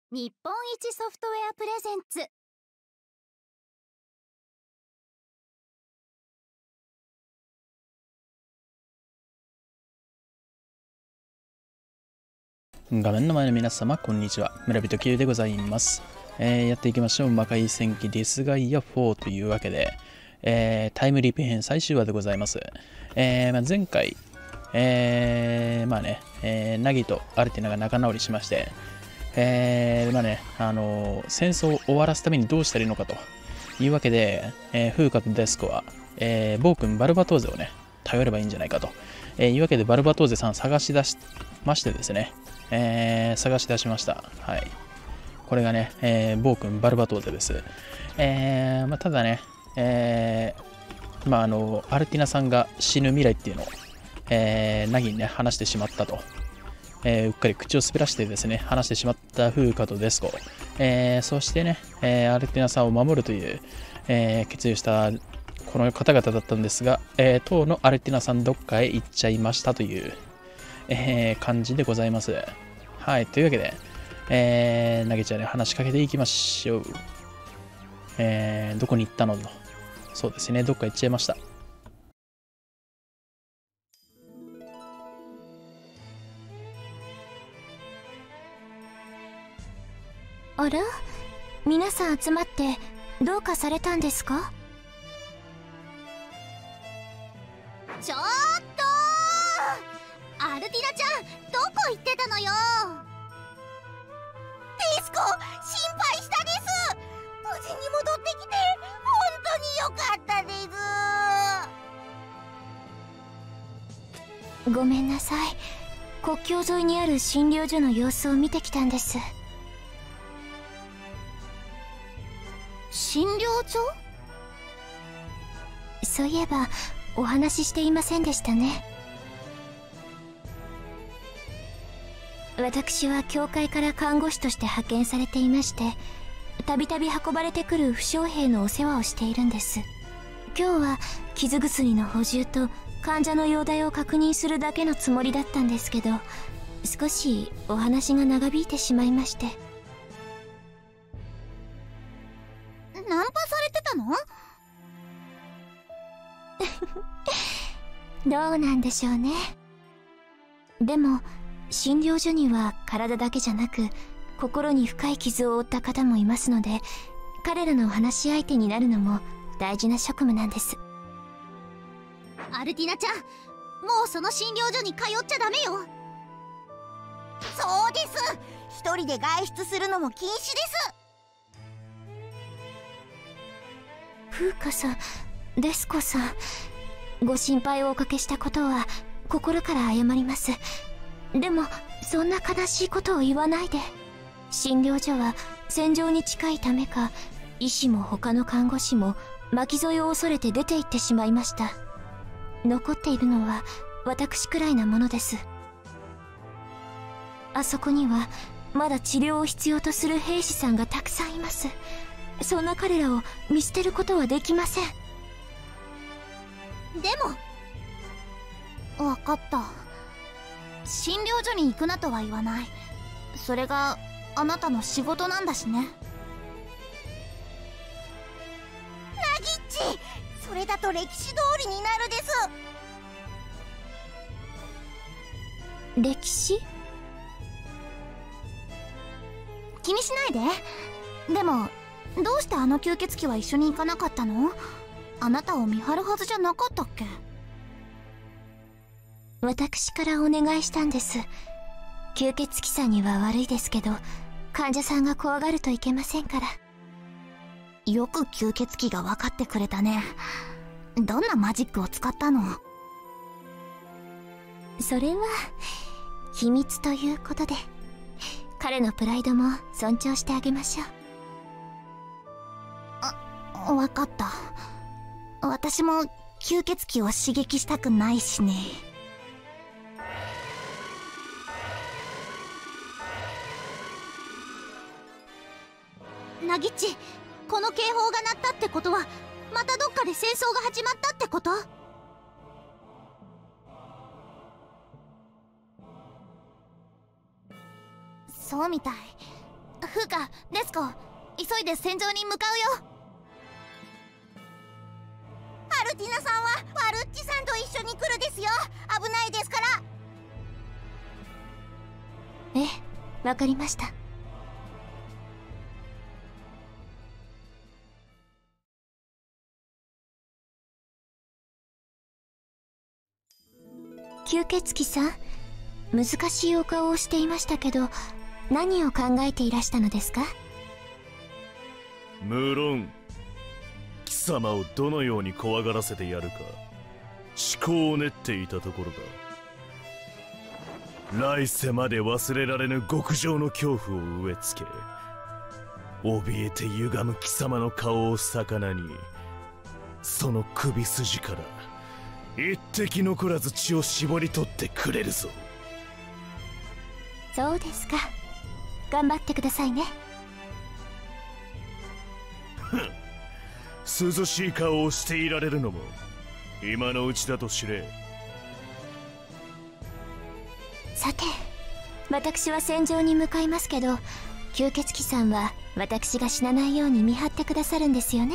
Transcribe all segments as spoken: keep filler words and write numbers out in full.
日本一ソフトウェアプレゼンツ。 画面の前の皆様、こんにちは。村人 Q でございます。えー、やっていきましょう。魔界戦記ディスガイアフォーというわけで、えー、タイムリープ編最終話でございます。えーまあ、前回、えー、まあね、えー、ナギとアルティナが仲直りしまして、えー、まあね、あのー、戦争を終わらすためにどうしたらいいのかというわけで、えー、フーカとデスコは、えー、暴君バルバトーゼをね、頼ればいいんじゃないかと、えー、いうわけでバルバトーゼさん探し出しましてですね、えー、探し出しました。はい。これがね、えー、暴君バルバトーゼです。えー、まあ、ただね、えー、まあ、あの、アルティナさんが死ぬ未来っていうのを、えー、ナギにね、話してしまったと。えー、うっかり口を滑らしてですね、話してしまったフーカとデスコ。えー、そしてね、えー、アルティナさんを守るという、えー、決意をしたこの方々だったんですが、えー、当のアルティナさんどっかへ行っちゃいましたという、えー、感じでございます。はい、というわけで、えー、ナゲちゃんに話しかけていきましょう。えー、どこに行ったのと。そうですね、どっか行っちゃいました。 あら、皆さん集まってどうかされたんですか？ ちょっとー、アルティナちゃんどこ行ってたのよ。デスコ、心配したです。無事に戻ってきて本当によかったです。 ごめんなさい。国境沿いにある診療所の様子を見てきたんです。 診療所？ そういえばお話ししていませんでしたね。私は教会から看護師として派遣されていまして、たびたび運ばれてくる負傷兵のお世話をしているんです。今日は傷薬の補充と患者の容体を確認するだけのつもりだったんですけど、少しお話が長引いてしまいまして。 ナンパされてたの？ どうなんでしょうね。でも診療所には体だけじゃなく心に深い傷を負った方もいますので、彼らの話し相手になるのも大事な職務なんです。 アルティナちゃん、もうその診療所に通っちゃダメよ。そうです、一人で外出するのも禁止です。 フーカさん、デスコさん、ご心配をおかけしたことは心から謝ります。でもそんな悲しいことを言わないで。診療所は戦場に近いためか、医師も他の看護師も巻き添えを恐れて出て行ってしまいました。残っているのは私くらいなものです。あそこにはまだ治療を必要とする兵士さんがたくさんいます。そんな彼らを見捨てることはできません。 でも分かった。診療所に行くなとは言わない。それがあなたの仕事なんだしね。ナギッチ、それだと歴史通りになるです。 歴史？ 気にしないで。でもどうしてあの吸血鬼は一緒に行かなかったの？あなたを見張るはずじゃなかったっけ？ 私からお願いしたんです。吸血鬼さんには悪いですけど、患者さんが怖がるといけませんから。 よく吸血鬼が分かってくれたね。どんなマジックを使ったの？ それは秘密ということで、彼のプライドも尊重してあげましょう。 あ、分かった。私も吸血鬼を刺激したくないしね。ナギッチ、この警報が鳴ったってことはまたどっかで戦争が始まったってこと？そうみたい。 フーカ、デスコ、急いで戦場に向かうよ。アルティナさんはワルッチさんと一緒に来るですよ。危ないですから。 ええ、わかりました。吸血鬼さん、難しいお顔をしていましたけど、何を考えていらしたのですか？ 無論貴様をどのように怖がらせてやるか思考を練っていたところだ。来世まで忘れられぬ極上の恐怖を植え付け、怯えて歪む貴様の顔を魚に、その首筋から一滴残らず血を絞り取ってくれるぞ。 そうですか。頑張ってくださいね。 涼しい顔をしていられるのも今のうちだと知れ。 さて、私は戦場に向かいますけど、吸血鬼さんは私が死なないように見張ってくださるんですよね。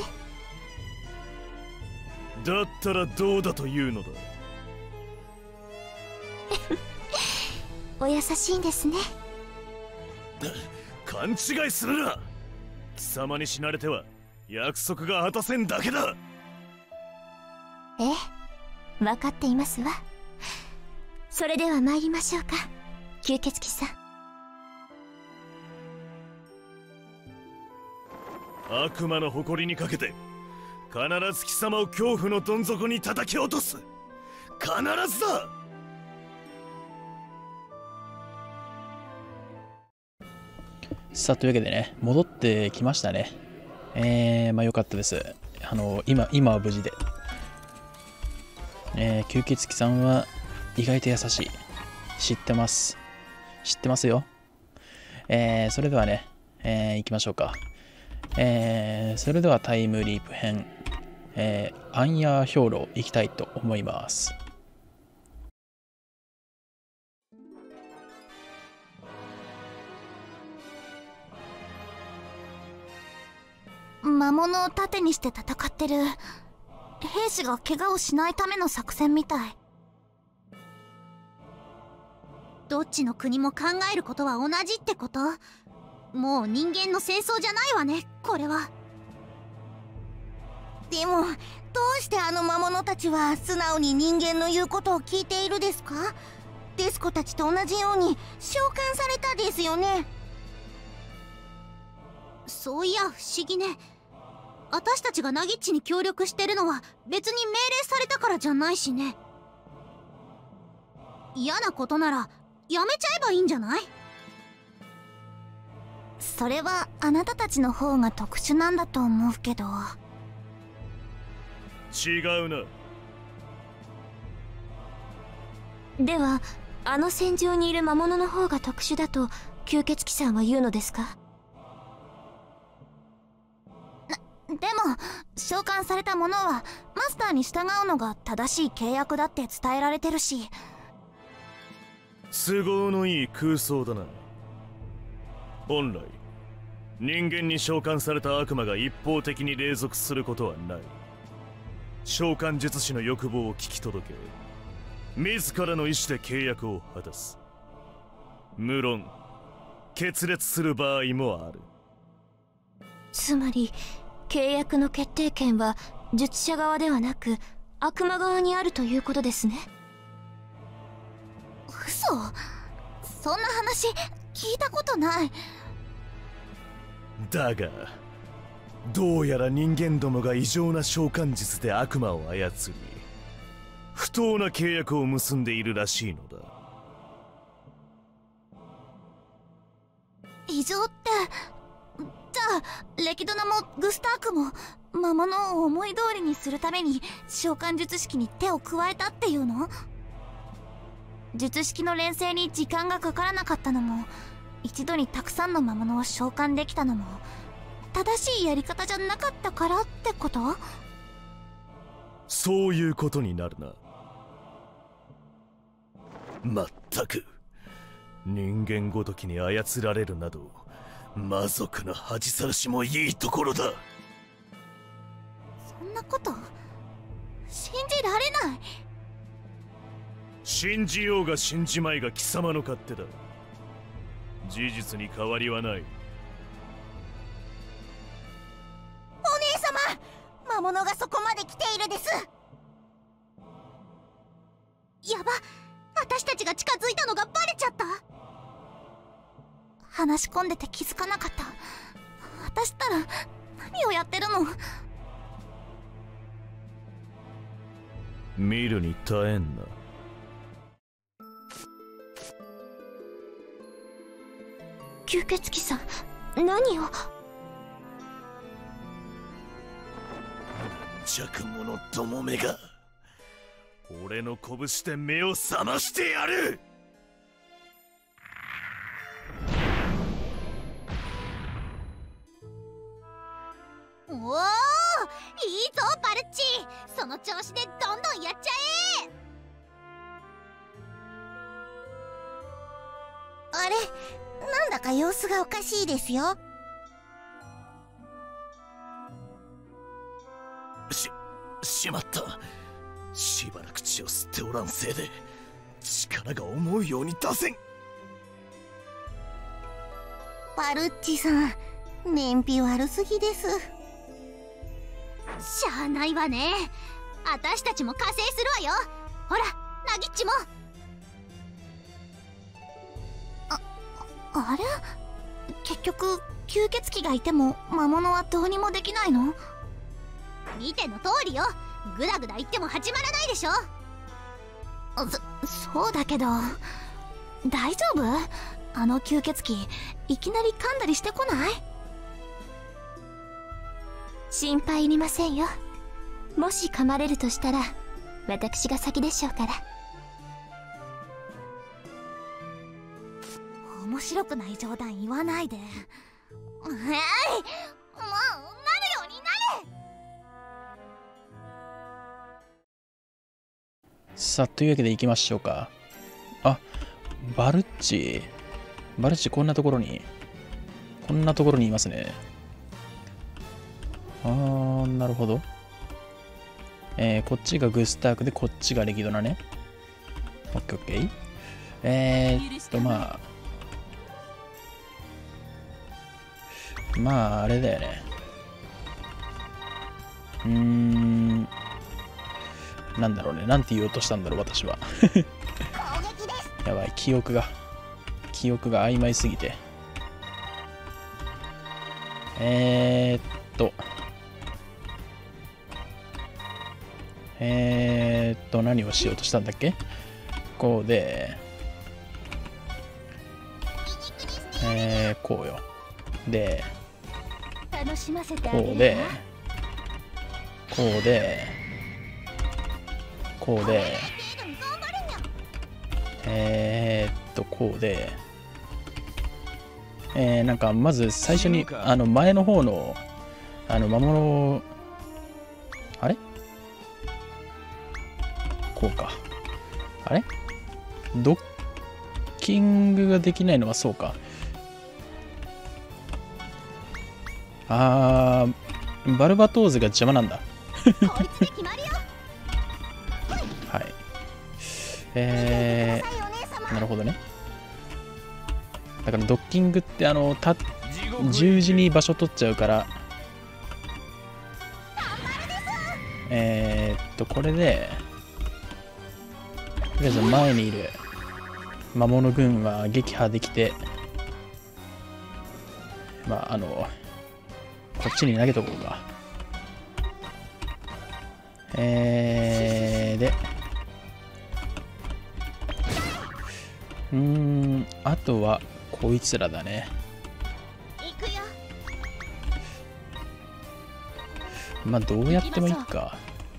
だったらどうだというのだ。 お優しいんですね。 勘違いするな。貴様に死なれては約束が果たせんだけだ。 ええ、分かっていますわ。それでは参りましょうか、吸血鬼さん。悪魔の誇りにかけて必ず貴様を恐怖のどん底に叩き落とす。必ずだ。 さあ、というわけでね、戻ってきましたね。えー、まあ良かったです。あの、今、今は無事で。えー、吸血鬼さんは意外と優しい。知ってます。知ってますよ。えー、それではね、えー、行きましょうか。えー、それではタイムリープ編、えー、アンヤー兵糧行きたいと思います。 魔物を盾にして戦ってる兵士が怪我をしないための作戦みたい。どっちの国も考えることは同じってこと？もう人間の戦争じゃないわね、これは。でもどうしてあの魔物たちは素直に人間の言うことを聞いているですか？デスコたちと同じように召喚されたですよね。そういや不思議ね。私たちがナギッチに協力してるのは別に命令されたからじゃないしね。嫌なことならやめちゃえばいいんじゃない？それはあなたたちの方が特殊なんだと思うけど。 違うな。 では、あの戦場にいる魔物の方が特殊だと吸血鬼さんは言うのですか？ でも召喚された者はマスターに従うのが正しい契約だって伝えられてるし。 都合のいい空想だな。本来人間に召喚された悪魔が一方的に隷属することはない。召喚術師の欲望を聞き届け、自らの意志で契約を果たす。無論決裂する場合もある。 つまり契約の決定権は術者側ではなく悪魔側にあるということですね。 嘘、そんな話聞いたことない。 だがどうやら人間どもが異常な召喚術で悪魔を操り、不当な契約を結んでいるらしいのだ。 異常ってじゃあレキドナもグスタークも魔物を思い通りにするために召喚術式に手を加えたっていうの？術式の錬成に時間がかからなかったのも、一度にたくさんの魔物を召喚できたのも正しいやり方じゃなかったからってこと？ そういうことになるな。まったく人間ごときに操られるなど魔族の恥さらしもいいところだ。 そんなこと信じられない。 信じようが信じまいが貴様の勝手だ。事実に変わりはない。 お姉様、魔物がそこまで来ているです。やば、私たちが近づいたのがバレちゃった。話し込んでて気づかなかった。私ったら何をやってるの。 見るに耐えんな。 吸血鬼さん、何を。 弱者どもめが俺の拳で目を覚ましてやる。 おお、いいぞバルッチ、その調子でどんどんやっちゃえ。あれ、なんだか様子がおかしいですよ。 し、しまった。しばらく血を吸っておらんせいで力が思うように出せん。 バルッチさん、燃費悪すぎです。しゃあないわね。私たちも加勢するわよ。ほら、ナギッチも。あ、あれ、結局吸血鬼がいても魔物はどうにもできないの？見ての通りよ。グダグダ言っても始まらないでしょ。そ、そうだけど大丈夫？あの吸血鬼いきなり噛んだりしてこない？ 心配いりませんよ。もし噛まれるとしたら私が先でしょうから。 面白くない冗談言わないで。えい、もうなるようになれ。 さあ、というわけで行きましょうか。あ、バルッチ。バルッチこんなところに、こんなところにいますね。あー、なるほど。えー、こっちがグスタークで、こっちがレギドナね。オッケーオッケー。えーっと、まあ。まあ、あれだよね。うーん。なんだろうね。なんて言おうとしたんだろう、私は。やばい、記憶が。記憶が曖昧すぎて。えーっと。えーっと、何をしようとしたんだっけ？こうで、えー、こうよ。で、 楽しませてあこげるうで、こうで、こうで、えーっと、こうで、えー、なんか、まず最初に、あの、前の方の、あの、魔物を、あれ？こうか。あれ？ドッキングができないのはそうか。あー、バルバトーズが邪魔なんだ。はい。えー、なるほどね。だからドッキングってあの、た十字に場所取っちゃうから、えーっと、これで、とりあえず前にいる魔物軍は撃破できて、まあ、あの、こっちに投げとこうか。えー、で、うーん、あとはこいつらだね。まあ、どうやってもいいか。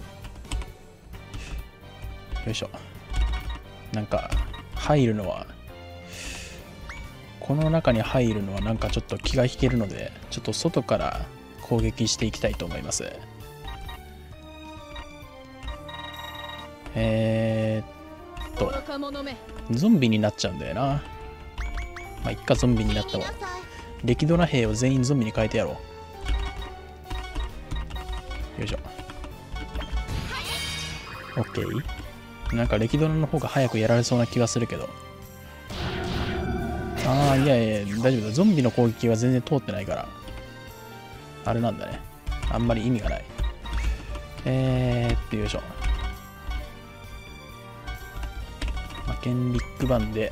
よいしょ。なんか、入るのは、この中に入るのはなんかちょっと気が引けるので、ちょっと外から攻撃していきたいと思います。えーっと、ゾンビになっちゃうんだよな。まあ、いっか、ゾンビになったわ。 歴ドラ兵を全員ゾンビに変えてやろう。よいしょ。オッケー。なんか歴ドラの方が早くやられそうな気がするけど。ああ、いやいや、大丈夫だ。ゾンビの攻撃は全然通ってないから。あれなんだね。あんまり意味がない。えーっと、よいしょ。まあ、ケンリック版で、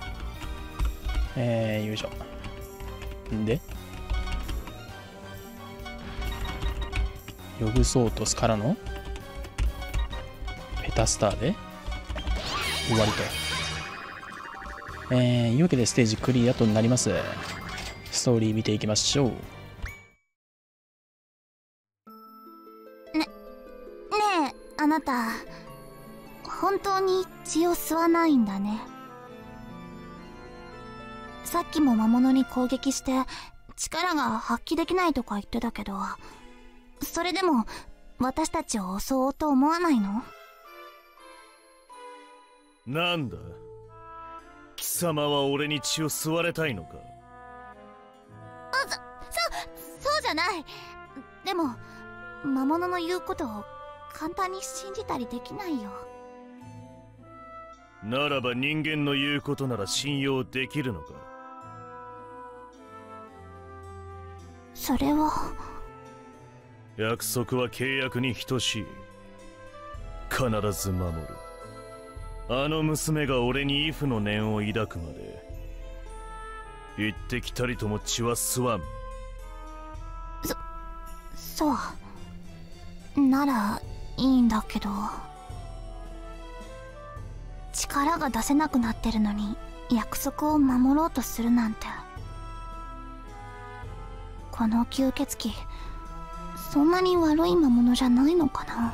えー、よいしょ。んで、ヨグソートスからの、ペタスターで、終わりと。えー、いうわけでステージクリアとなります。ストーリー見ていきましょう。 ね、ねえ、あなた、本当に血を吸わないんだね。さっきも魔物に攻撃して力が発揮できないとか言ってたけど、それでも私たちを襲おうと思わないの？ なんだ、貴様は俺に血を吸われたいのか？ あ、そ、そ、そうじゃない。でも魔物の言うことを簡単に信じたりできないよ。 ならば人間の言うことなら信用できるのか？ それは約束は契約に等しい。必ず守る。あの娘が俺にイフの念を抱くまで行ってきたりとも血は吸わん。 そ、そうならいいんだけど、力が出せなくなってるのに約束を守ろうとするなんて。この吸血鬼、そんなに悪い魔物じゃないのかな。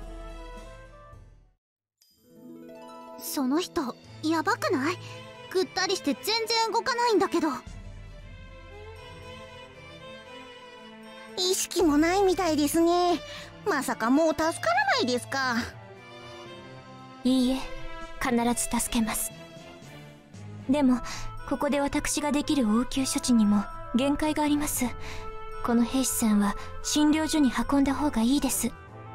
その人やばくない？ぐったりして全然動かないんだけど。 意識もないみたいですね。まさかもう助からないですか？ いいえ、必ず助けます。でもここで私ができる応急処置にも限界があります。この兵士さんは診療所に運んだ方がいいです。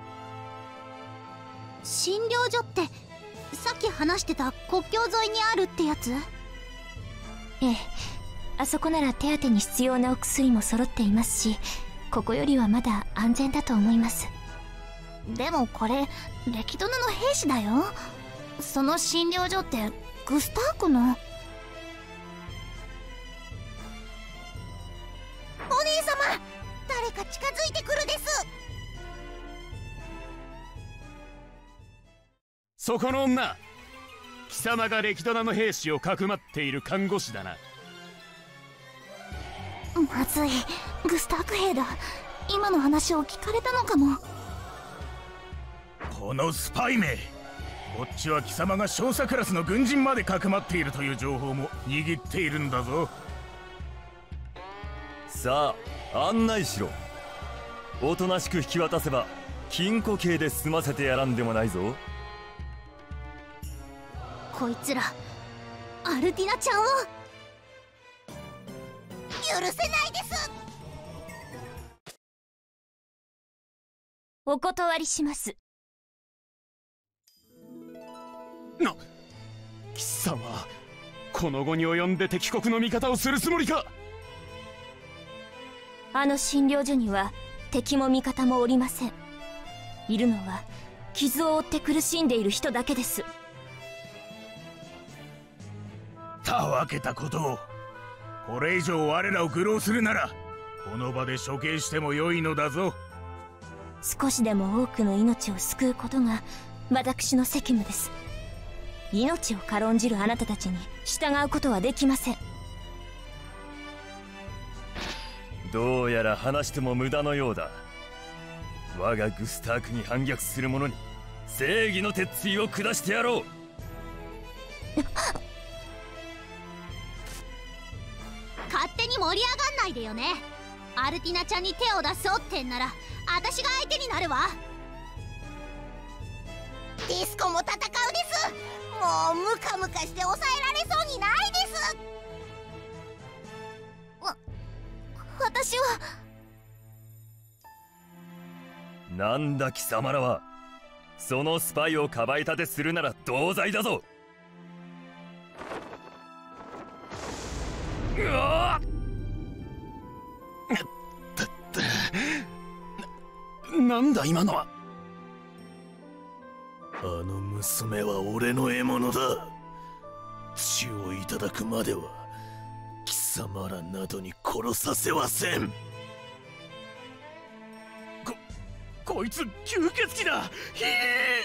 診療所ってさっき話してた国境沿いにあるってやつ？ ええ、あそこなら手当てに必要なお薬も揃っていますし、ここよりはまだ安全だと思います。 でもこれ歴殿の兵士だよ。その診療所ってグスタークの。 お姉様、誰か近づいてくるです。 そこの女、貴様が歴殿の兵士をかくまっている看護師だな。 まずい、グスターク兵だ。今の話を聞かれたのかも。 このスパイめ、こっちは貴様が少佐クラスの軍人までかくまっているという情報も握っているんだぞ。 さあ案内しろ。おとなしく引き渡せば禁錮刑で済ませてやらんでもないぞ。 こいつらアルティナちゃんを許せないです。 お断りします。 な、貴様、この後に及んで敵国の味方をするつもりか？ あの診療所には敵も味方もおりません。いるのは傷を負って苦しんでいる人だけです。 たわけたことを。これ以上我らを愚弄するならこの場で処刑してもよいのだぞ。 少しでも多くの命を救うことが私の責務です。命を軽んじるあなたたちに従うことはできません。 どうやら話しても無駄のようだ。我がグスタークに反逆する者に正義の鉄槌を下してやろう。 勝手に盛り上がんないでよね。アルティナちゃんに手を出そうってんなら私が相手になるわ。 ディスコも戦うです。もうムカムカして抑えられそうにないです。 わ、 私は。 なんだ貴様らは。そのスパイをかばい立てするなら同罪だぞ。うわな、なんだ今のは。 あの娘は俺の獲物だ。血をいただくまでは貴様らなどに殺させはせん。 ここいつ吸血鬼だ。ひえ。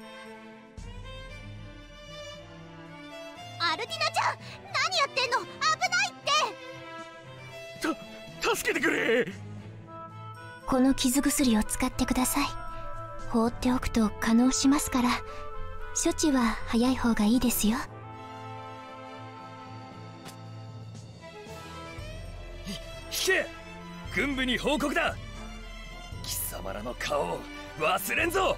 アルディナちゃん、何やってんの。危ないって。 た助けてくれ。 この傷薬を使ってください。放っておくと化膿しますから、処置は早い方がいいですよ。 引け。軍部に報告だ。貴様らの顔を忘れんぞ。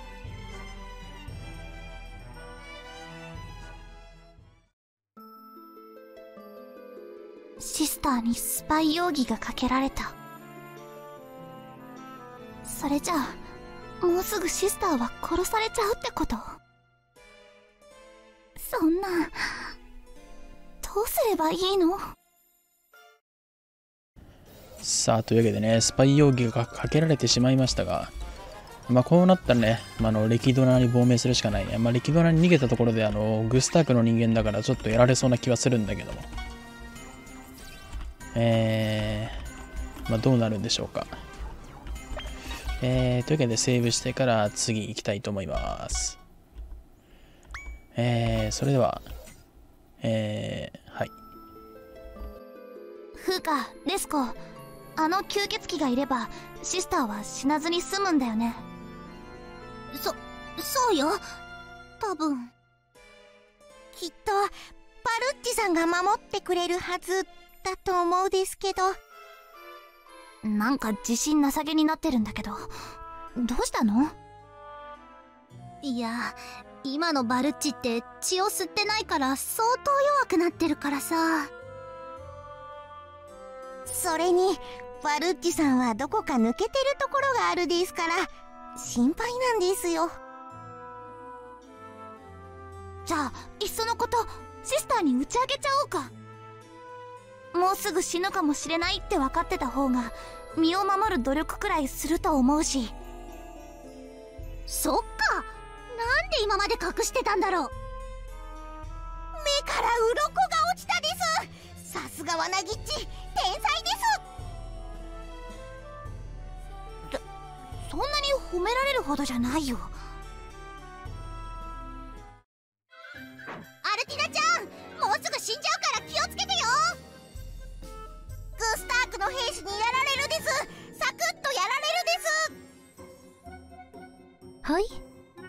シスターにスパイ容疑がかけられた。それじゃあもうすぐシスターは殺されちゃうってこと？そんな、どうすればいいの？ さあ、というわけでね、スパイ容疑がかけられてしまいましたが、まあこうなったらね、まあ、あのレキドラに亡命するしかないね。まあレキドラに逃げたところであのグスタークの人間だからちょっとやられそうな気はするんだけども。えー、まあどうなるんでしょうか。えー、というわけでセーブしてから次行きたいと思います。えー、それでは、えー、はい。 フーカ、レスコ、あの吸血鬼がいればシスターは死なずに済むんだよね。そ、そうよ、多分。 きっとバルッチさんが守ってくれるはずだと思うですけど。 なんか自信なさげになってるんだけど、どうしたの？いや、今のバルッチって血を吸ってないから相当弱くなってるからさ。 それにバルッチさんはどこか抜けてるところがあるですから心配なんですよ。 じゃあいっそのことシスターに打ち明けちゃおうか。もうすぐ死ぬかもしれないって分かってた方が身を守る努力くらいすると思うし。そっか、なんで今まで隠してたんだろう。 目から鱗が落ちたです。さすがはナギッチ、天才です。 そんなに褒められるほどじゃないよ。 アルティナちゃん、もうすぐ死んじゃうから気をつけてよ。グスタークの兵士にやられるです。サクッとやられるです。 はい。 ちょ、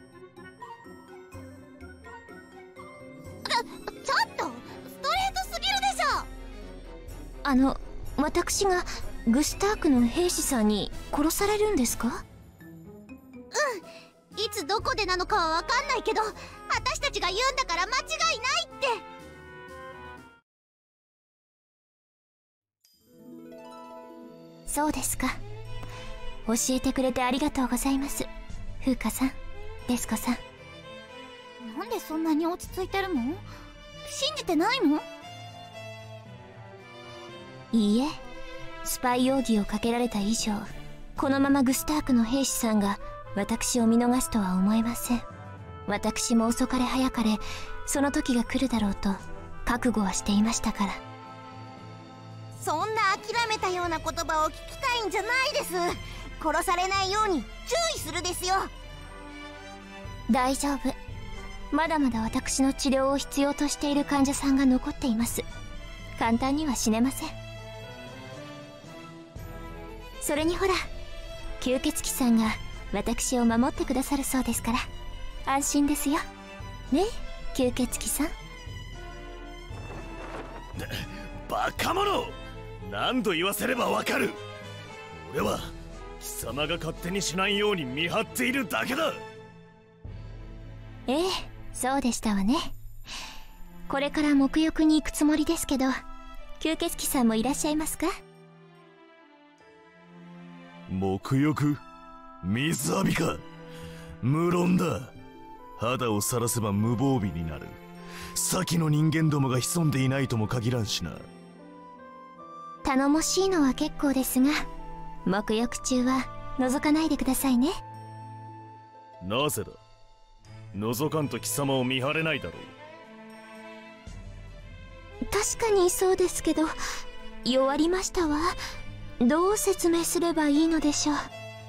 ちょっとストレートすぎるでしょ。 あの、私がグスタークの兵士さんに殺されるんですか？ うん、いつどこでなのかは分かんないけど、私たちが言うんだから間違いないって。 そうですか。教えてくれてありがとうございます。フーカさん、レスコさん。 なんでそんなに落ち着いてるの？信じてないの？ いいえ、スパイ容疑をかけられた以上、このままグスタークの兵士さんが私を見逃すとは思えません。私も遅かれ早かれその時が来るだろうと覚悟はしていましたから。 そんな諦めたような言葉を聞きたいんじゃないです。殺されないように注意するですよ。 大丈夫。まだまだ私の治療を必要としている患者さんが残っています。簡単には死ねません。それにほら、吸血鬼さんが私を守ってくださるそうですから安心ですよねえ、吸血鬼さん。 バカ者、何度言わせればわかる。俺は貴様が勝手にしないように見張っているだけだ。 ええ、そうでしたわね。これから沐浴に行くつもりですけど、吸血鬼さんもいらっしゃいますか？ 沐浴？水浴びか？無論だ。肌を晒せば無防備になる。先の人間どもが潜んでいないとも限らんしな。 頼もしいのは結構ですが、沐浴中は覗かないでくださいね。 なぜだ？覗かんと貴様を見張れないだろう。 確かにそうですけど、弱りましたわ。どう説明すればいいのでしょう。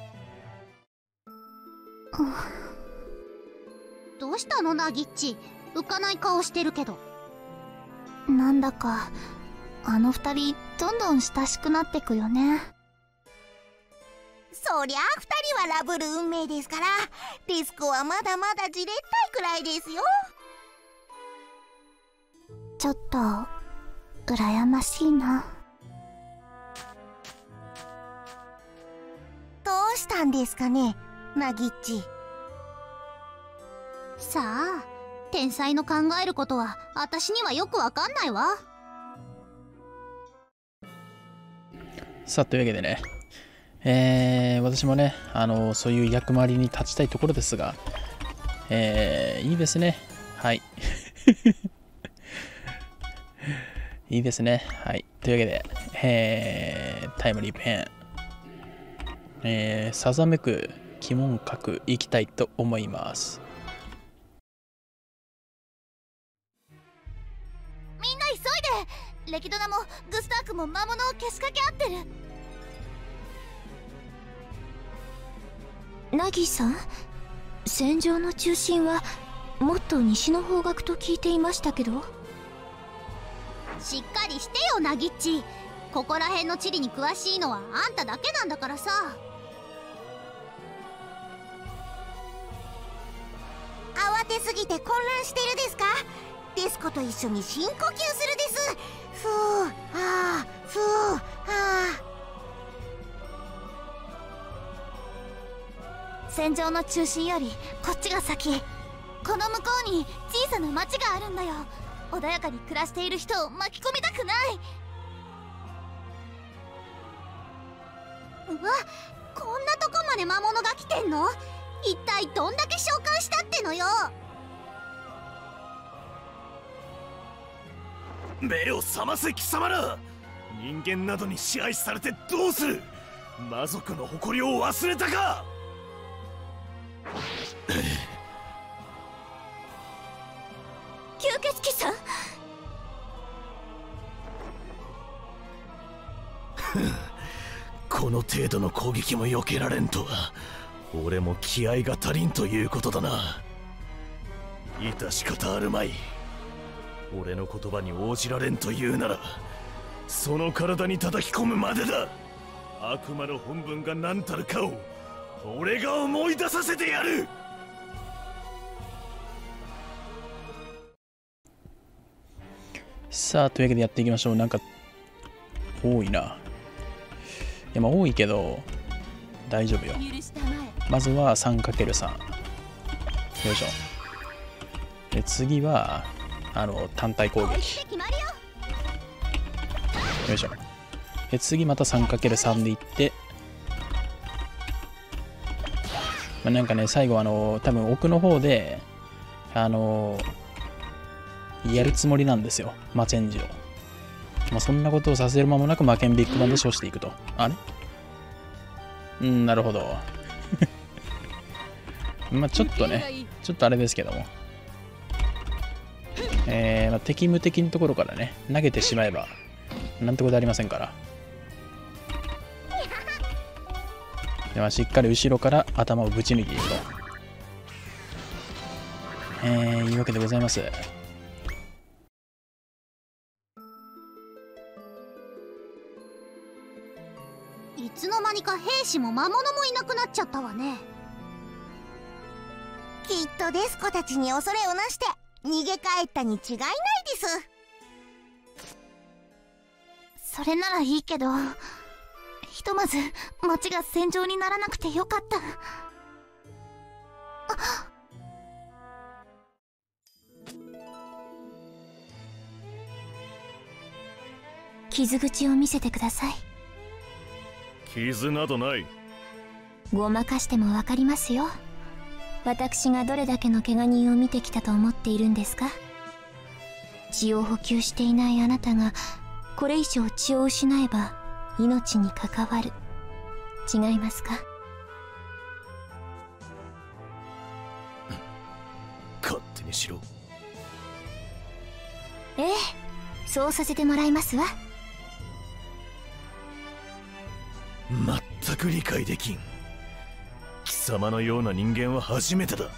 どうしたのナギッチ、浮かない顔してるけど。 なんだかあの二人どんどん親しくなってくよね。 そりゃあ二人はラブる運命ですから、ディスコはまだまだじれったいくらいですよ。 ちょっと羨ましいな。 どうしたんですかね、ナギッチ。さあ、天才の考えることは私にはよくわかんないわ。 さあ、というわけでね、えー、私もね、あのそういう役回りに立ちたいところですが、えー、いいですね。はい。いいですね。はい。というわけで、えー、タイムリーペン、えー、さざめく鬼門閣行きたいと思います。 みんな急いで。レキドナもグスタークも魔物をけしかけ合ってる。 ナギさん、戦場の中心はもっと西の方角と聞いていましたけど。 しっかりしてよナギッチ。ここら辺の地理に詳しいのはあんただけなんだからさ。慌てすぎて混乱してるですか？デスコと一緒に深呼吸するです。ふう、あー、ふう、あー。戦場の中心よりこっちが先。この向こうに小さな町があるんだよ。穏やかに暮らしている人を巻き込みたくない。 うわ、こんなとこまで魔物が来てんの？一体どんだけ召喚したってのよ。 目を覚ませ貴様ら。人間などに支配されてどうする？魔族の誇りを忘れたか？ 吸血鬼さん。 この程度の攻撃も避けられんとは、俺も気合が足りんということだな。致し方あるまい。俺の言葉に応じられんというなら、その体に叩き込むまでだ。悪魔の本分が何たるかを俺が思い出させてやる。 さあ、というわけでやっていきましょう。なんか多いな。いや、まあ多いけど大丈夫よ。まずは さんかけるさん。よいしょ。で、次はあの単体攻撃。よいしょ。で、次また さんかけるさん でいって、まあ、なんかね、最後あの多分奥の方であのやるつもりなんですよ、マチェンジを。まあ、そんなことをさせる間もなく魔剣ビッグバンで処していくと。あれうん、なるほど。まあちょっとね、ちょっとあれですけども。えー、まあ、敵無敵のところからね、投げてしまえば、なんてことありませんから。では、しっかり後ろから頭をぶち抜いていくと。えー、いうわけでございます。 いつの間にか兵士も魔物もいなくなっちゃったわね。きっとデスコたちに恐れをなして逃げ帰ったに違いないです。 それならいいけど、ひとまず町が戦場にならなくてよかった。あ、 傷口を見せてください。 傷などない。 ごまかしてもわかりますよ。私がどれだけの怪我人を見てきたと思っているんですか。血を補給していないあなたがこれ以上血を失えば命に関わる。違いますか。 勝手にしろ。 ええ、そうさせてもらいますわ。 全く理解できん。貴様のような人間は初めてだ。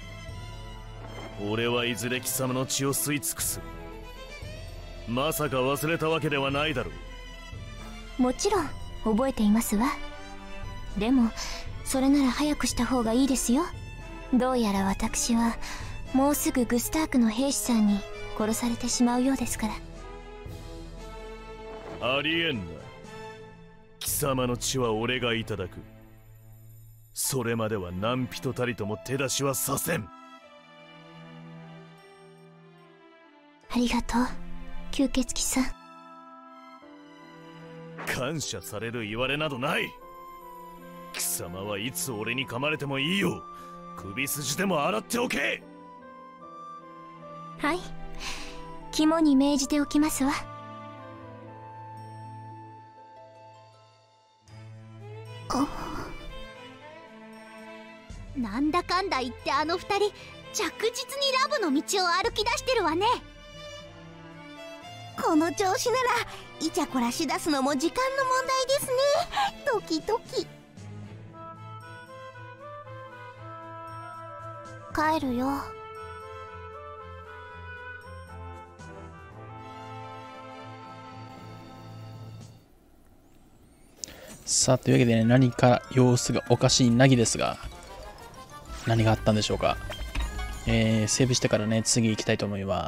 俺はいずれ貴様の血を吸い尽くす。まさか忘れたわけではないだろう。もちろん覚えていますわ。でもそれなら早くした方がいいですよ。どうやら私はもうすぐグスタークの兵士さんに殺されてしまうようですから。 ありえんな。貴様の血は俺がいただく。それまでは何人たりとも手出しはさせん。 ありがとう吸血鬼さん。 感謝される言われなどない。貴様はいつ俺に噛まれてもいいよ。首筋でも洗っておけ。 はい、肝に銘じておきますわ。 なんだかんだ言ってあの二人着実にラブの道を歩き出してるわね。 この調子ならイチャコラしだすのも時間の問題ですね。ドキドキ。 帰るよ。 さあ、というわけでね、何か様子がおかしいナギですが、何があったんでしょうか。えー、セーブしてからね、次行きたいと思います。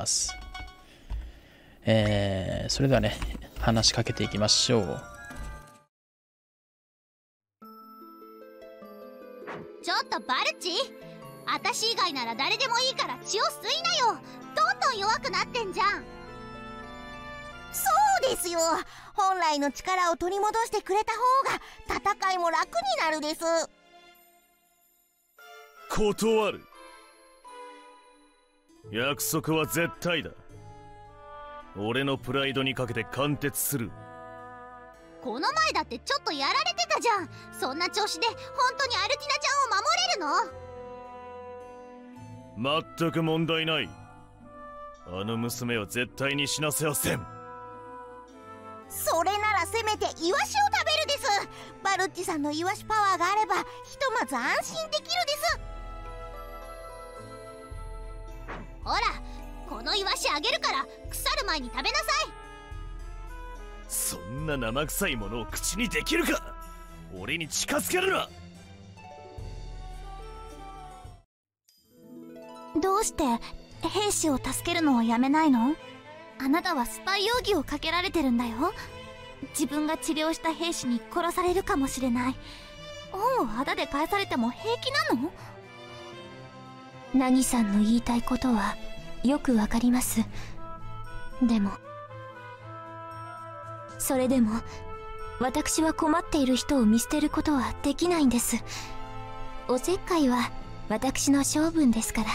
えー、それではね、話しかけていきましょう。 ちょっとバルチ、私以外なら誰でもいいから血を吸いなよ。どんどん弱くなってんじゃん。 そうですよ。本来の力を取り戻してくれた方が戦いも楽になるです。 断る。約束は絶対だ。俺のプライドにかけて貫徹する。 この前だってちょっとやられてたじゃん。そんな調子で本当にアルティナちゃんを守れるの？ 全く問題ない。あの娘は絶対に死なせはせん。 それならせめてイワシを食べるです。バルッチさんのイワシパワーがあればひとまず安心できるです。 ほら、このイワシあげるから腐る前に食べなさい。 そんな生臭いものを口にできるか。俺に近づけるな。 どうして兵士を助けるのをやめないの？あなたはスパイ容疑をかけられてるんだよ。自分が治療した兵士に殺されるかもしれない。恩を肌で返されても平気なの？ ナギさんの言いたいことはよくわかります。でもそれでも私は困っている人を見捨てることはできないんです。おせっかいは私の性分ですから。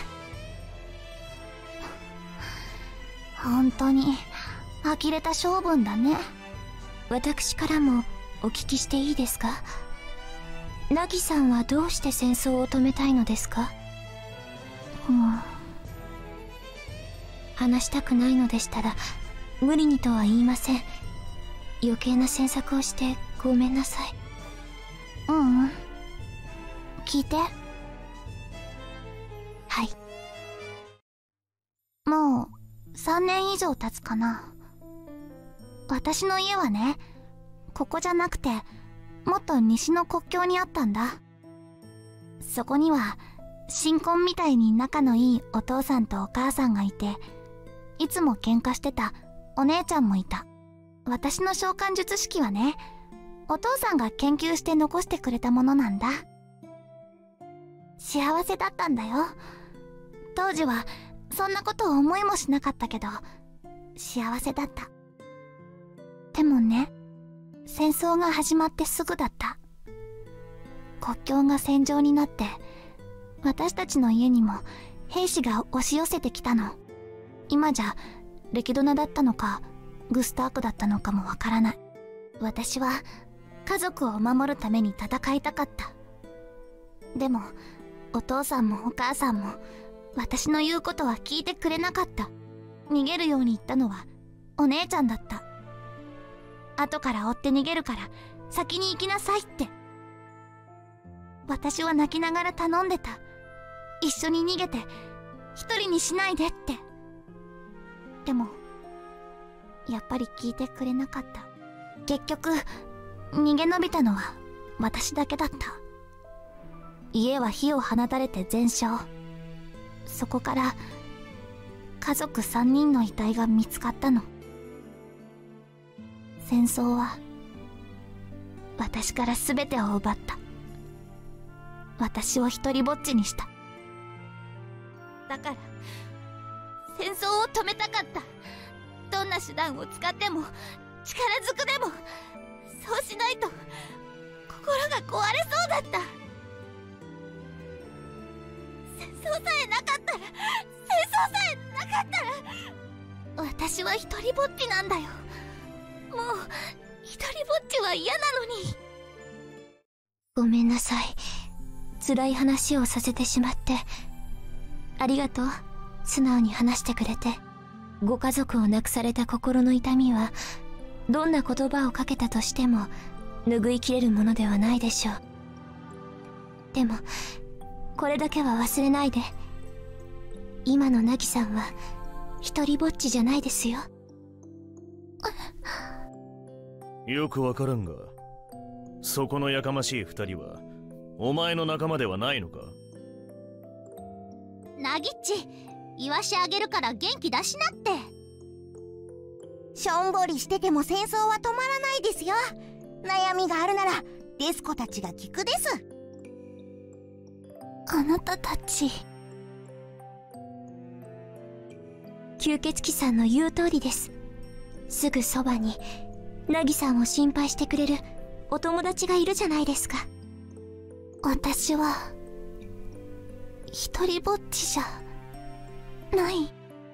本当に呆れた性分だね。 私からもお聞きしていいですか？ナギさんはどうして戦争を止めたいのですか？ うん、 話したくないのでしたら無理にとは言いません。余計な詮索をしてごめんなさい。 ううん、聞いて。 はい。 もうさんねん以上経つかな。私の家はね、ここじゃなくてもっと西の国境にあったんだ。そこには新婚みたいに仲のいいお父さんとお母さんがいて、いつも喧嘩してたお姉ちゃんもいた。私の召喚術式はね、お父さんが研究して残してくれたものなんだ。幸せだったんだよ。当時はそんなことを思いもしなかったけど幸せだった。でもね、戦争が始まってすぐだった。 国境が戦場になって私たちの家にも兵士が押し寄せてきたの。今じゃレキドナだったのかグスタークだったのかもわからない。私は家族を守るために戦いたかった。でもお父さんもお母さんも私の言うことは聞いてくれなかった。逃げるように言ったのはお姉ちゃんだった。後から追って逃げるから先に行きなさいって。私は泣きながら頼んでた。一緒に逃げて一人にしないでって。でもやっぱり聞いてくれなかった。結局逃げ延びたのは私だけだった。家は火を放たれて全焼。そこから家族さんにんの遺体が見つかったの。戦争は私から全てを奪った。私を一人ぼっちにした。だから戦争を止めたかった。どんな手段を使っても力ずくでもそうしないと心が壊れそうだった。戦争さえなかったら戦争さえなかったら私は一人ぼっちなんだよ。もう一人ぼっちは嫌なのに。 ごめんなさい。辛い話をさせてしまってありがとう。素直に話してくれて。ご家族を亡くされた心の痛みはどんな言葉をかけたとしても拭いきれるものではないでしょう。でもこれだけは忘れないで。今の凪さんは一人ぼっちじゃないですよ。 よくわからんが、そこのやかましい二人はお前の仲間ではないのか？ ナギッチ、イワシあげるから元気出しなって。しょんぼりしてても戦争は止まらないですよ。悩みがあるならデスコたちが聞くです。 あなたたち。 吸血鬼さんの言う通りです。すぐそばに凪さんを心配してくれるお友達がいるじゃないですか。 私は一人ぼっちじゃない。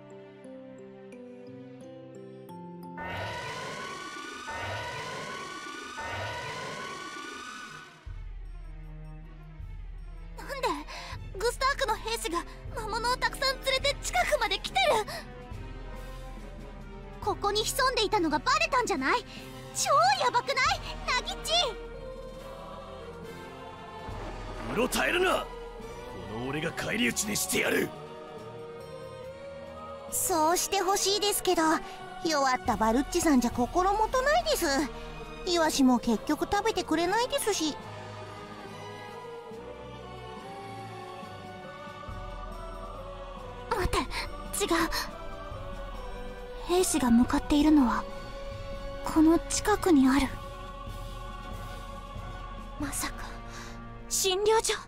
なんでグスタークの兵士が魔物をたくさん連れて近くまで来てる。 ここに潜んでいたのがバレたんじゃない？超ヤバくないナギッチ？ うろたえるな。この俺が返り討ちにしてやる。 そうしてほしいですけど、弱ったバルッチさんじゃ心もとないです。イワシも結局食べてくれないですし。 待って、違う。兵士が向かっているのはこの近くにある。まさか診療所。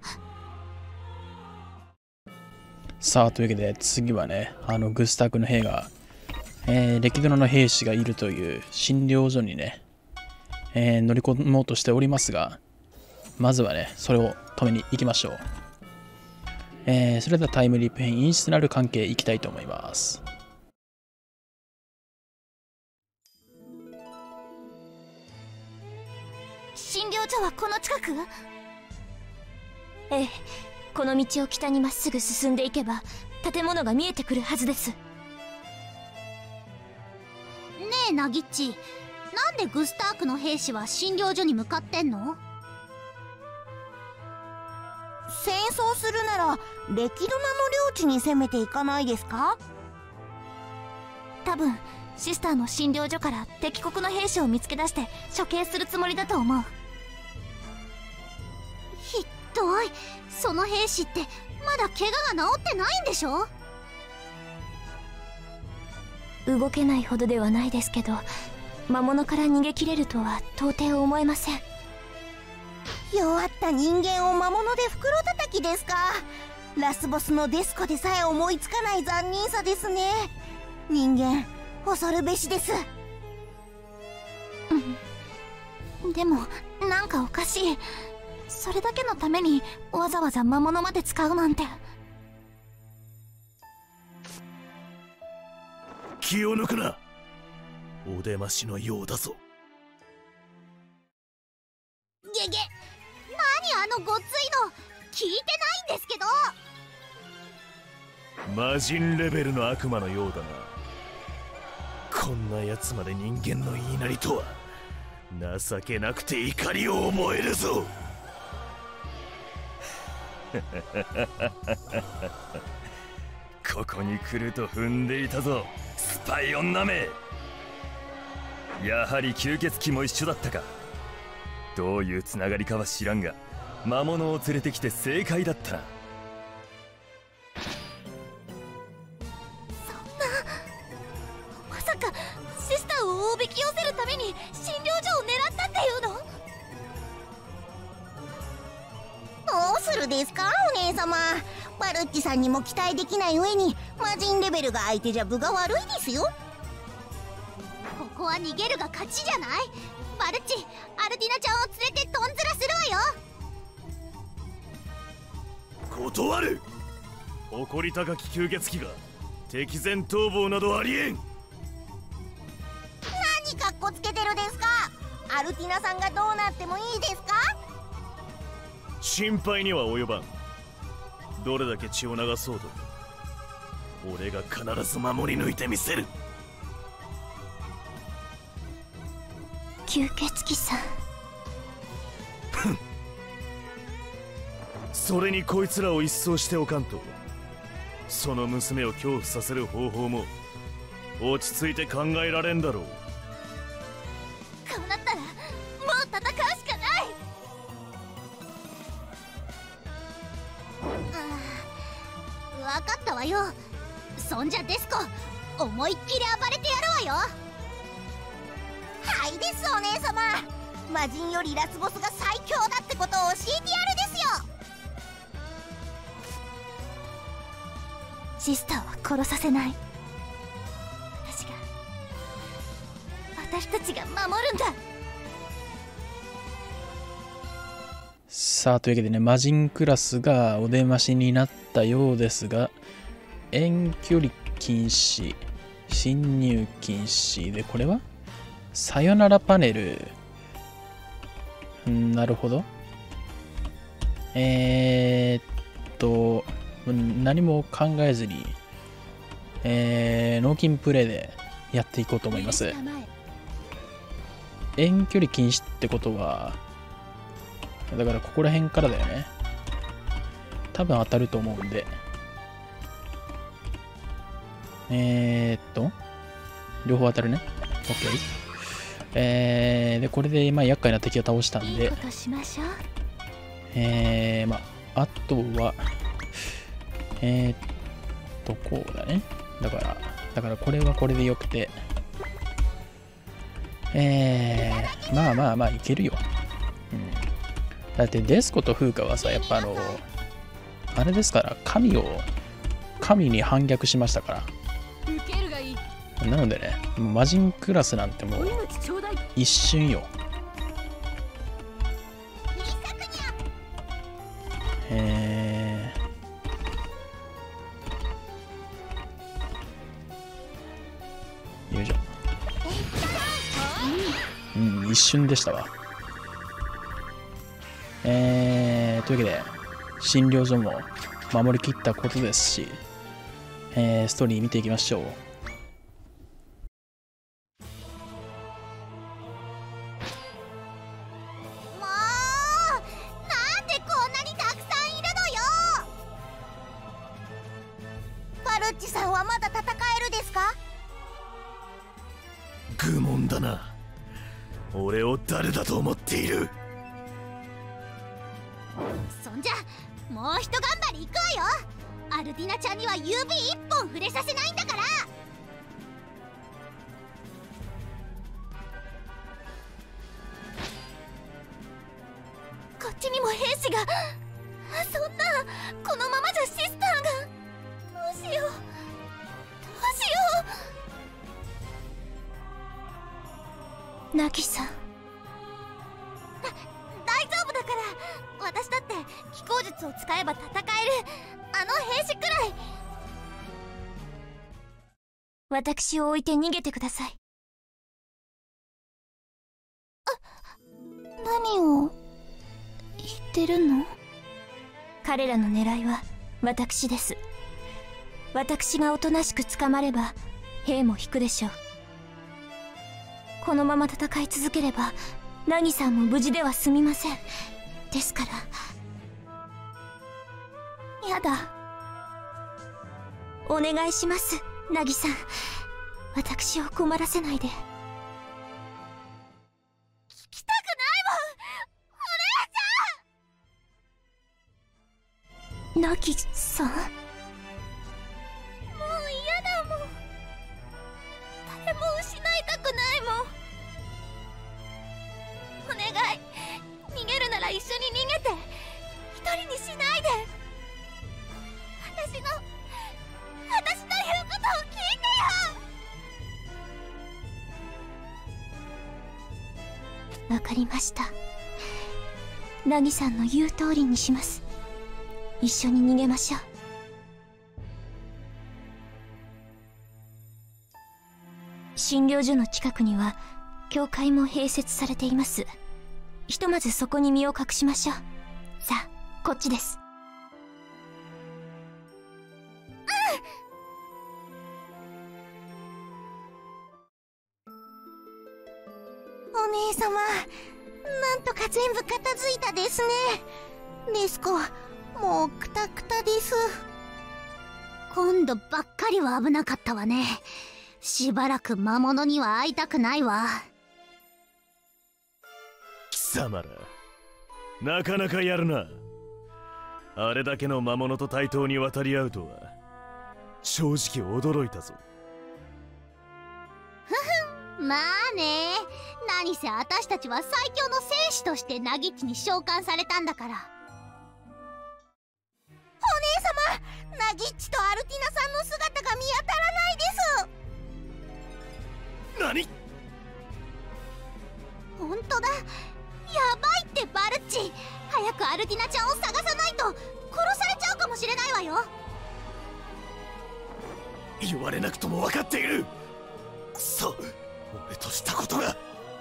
さあ、というわけで次はね、あのグスタークの兵が、えー、レキドナの兵士がいるという診療所にね、えー、乗り込もうとしておりますが、まずはね、それを止めに行きましょう。えー、それではタイムリープ編陰湿なる関係いきたいと思います。 診療所はこの近く？ ええ、この道を北にまっすぐ進んでいけば建物が見えてくるはずです。 ねえナギッチ、なんでグスタークの兵士は診療所に向かってんの？戦争するならレキドナの領地に攻めていかないですか？ 多分シスターの診療所から敵国の兵士を見つけ出して処刑するつもりだと思う。 ひどい。その兵士ってまだ怪我が治ってないんでしょ？ 動けないほどではないですけど、魔物から逃げ切れるとは到底思えません。 弱った人間を魔物で袋叩きですか？ラスボスのデスコでさえ思いつかない残忍さですね。人間恐るべしです。 うん、でもなんかおかしい。 それだけのためにわざわざ魔物まで使うなんて。 気を抜くな。お出ましのようだぞ。 ゲゲ、何あのごっついの、聞いてないんですけど。 魔人レベルの悪魔のようだな。こんな奴まで人間の言いなりとは。情けなくて怒りを覚えるぞ。 ここに来ると踏んでいたぞ、スパイ女め。やはり吸血鬼も一緒だったか。どういうつながりかは知らんが、魔物を連れてきて正解だったな。 そんな、まさかシスターをおびき寄せるために診療所を狙ったっていうの？ どうするですかお姉様。バルッチさんにも期待できない上に魔人レベルが相手じゃ分が悪いですよ。 ここは逃げるが勝ちじゃない？バルッチ、アルティナちゃんを連れてトンズラするわよ。 断る。誇り高き吸血鬼が敵前逃亡などありえん。 何かっこつけてるですか。アルティナさんがどうなってもいいですか。 心配には及ばん。どれだけ血を流そうと俺が必ず守り抜いてみせる。 吸血鬼さん。 それにこいつらを一掃しておかんと、その娘を恐怖させる方法も落ち着いて考えられんだろう。 こうなったらもう戦うしかない。分かったわよ。そんじゃデスコ、思いっきり暴れてやるわよ。 はいですお姉様。魔人よりラスボスが最強だってことを教えてやるですよ。 シスターは殺させない。私が私たちが守るんだ。 さあ、というわけでね、魔人クラスがお出ましになったようですが、遠距離禁止、侵入禁止で、これはさよならパネル。んなるほど。えー、っと、何も考えずに、えー、脳筋プレイでやっていこうと思います。遠距離禁止ってことは、だからここら辺からだよね。多分当たると思うんで。えー、っと、両方当たるね。OK。えー、で、これで、まあ、厄介な敵を倒したんで、 いいことしましょう。 えー、まあ、あとは、えー、っと、こうだね。だから、だからこれはこれでよくて、えー、まあまあまあ、いけるよ。うん。だってデスコとフーカはさ、やっぱあの、あれですから、神を、神に反逆しましたから。なのでね、魔人クラスなんてもう、一瞬よ。えー、よいしょ。うん、一瞬でしたわ。えー、というわけで、診療所も守りきったことですし、えー、ストーリー見ていきましょう。 もうなんでこんなにたくさんいるのよ。バルッチさんはまだ戦えるですか。 愚問だな。俺を誰だと思っている。 そんじゃもうひと頑張りいくわよ。アルティナちゃんには指一本触れさせないんだから。こっちにも兵士が。そんな、このままじゃシスターが。どうしようどうしよナギさん。 う。だ大丈夫だから。 私だって気功術を使えば戦えるあの兵士くらい。 私を置いて逃げてください。 何を言ってるの？ 彼らの狙いは私です。私がおとなしく捕まれば兵も引くでしょう。このまま戦い続ければ凪さんも無事では済みません。ですからやだ。 お願いします、凪さん。私を困らせないで。 聞きたくないもん、お姉ちゃん。 凪さん、 もう嫌だもん。誰も失いたくないもん。お願い、逃げるなら一緒に逃げて、一人にしないで。私の私の言うことを聞いてよ。わかりました。凪さんの言う通りにします。一緒に逃げましょう。診療所の近くには教会も併設されています。ひとまずそこに身を隠しましょう。さあ、こっちです。 お姉様、なんとか全部片付いたですね。レスコ、もうクタクタです。 今度ばっかりは危なかったわね。しばらく魔物には会いたくないわ。 貴様ら、なかなかやるな。あれだけの魔物と対等に渡り合うとは正直驚いたぞ。 ふふん、まあね。何せ私たちは最強の戦士としてナギッチに召喚されたんだから。 お姉様、ナギッチとアルティナさんの姿が見当たらないです。 何？ 本当だ。やばいってバルッチ。早くアルティナちゃんを探さないと殺されちゃうかもしれないわよ。 言われなくとも分かっている。くそ、俺としたことが。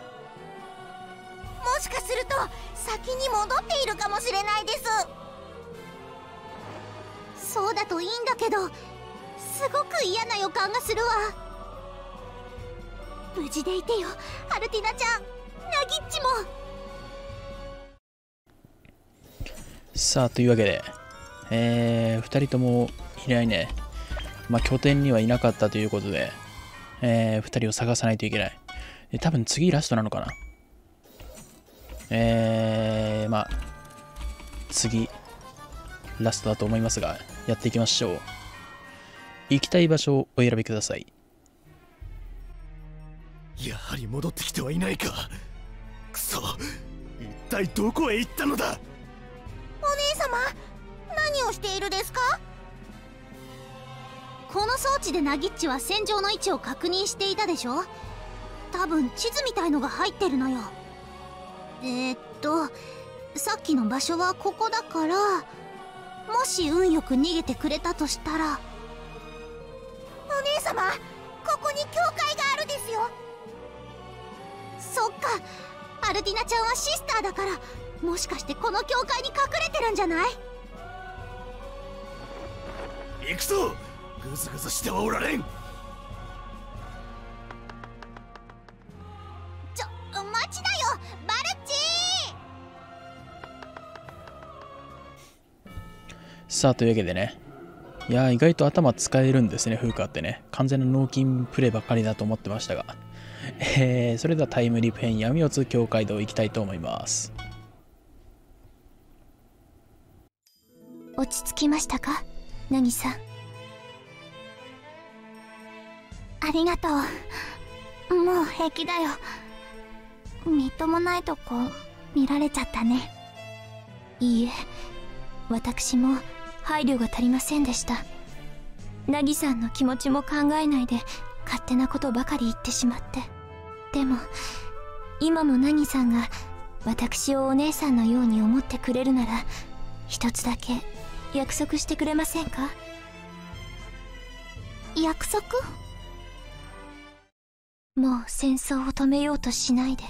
もしかすると先に戻っているかもしれないです。 そうだといいんだけど、すごく嫌な予感がするわ。無事でいてよ、アルティナちゃん、ナギッチも。 さあ、というわけで、えー、ふたりともいないね。まあ、拠点にはいなかったということで、えー、ふたりを探さないといけない。で、多分次ラストなのかな。えー、まあ、次、ラストだと思いますが、やっていきましょう。行きたい場所をお選びください。 やはり戻ってきてはいないか。くそ、一体どこへ行ったのだ。 お姉様、何をしているですか？ この装置でナギッチは戦場の位置を確認していたでしょ。多分地図みたいのが入ってるのよ。えー、っとさっきの場所はここだから、もし運よく逃げてくれたとしたら。 お姉様、ここに教会があるですよ。 そっか、アルティナちゃんはシスターだから、もしかしてこの教会に隠れてるんじゃない？ 行くぞ。ぐずぐずしてはおられん。 ちょ、待ちなよ、バルッチー。さあ、というわけでね、いやー、意外と頭使えるんですね、フーカーってね。完全な脳筋プレイばっかりだと思ってましたが、えー、それではタイムリープ編闇落ち教会堂行きたいと思います。 落ち着きましたか、ナギさん。 ありがとう。もう平気だよ。みっともないとこ見られちゃったね。 いいえ、私も配慮が足りませんでした。ナギさんの気持ちも考えないで勝手なことばかり言ってしまって。でも今もナギさんが私をお姉さんのように思ってくれるなら、一つだけ約束してくれませんか？ 約束？ もう戦争を止めようとしないで。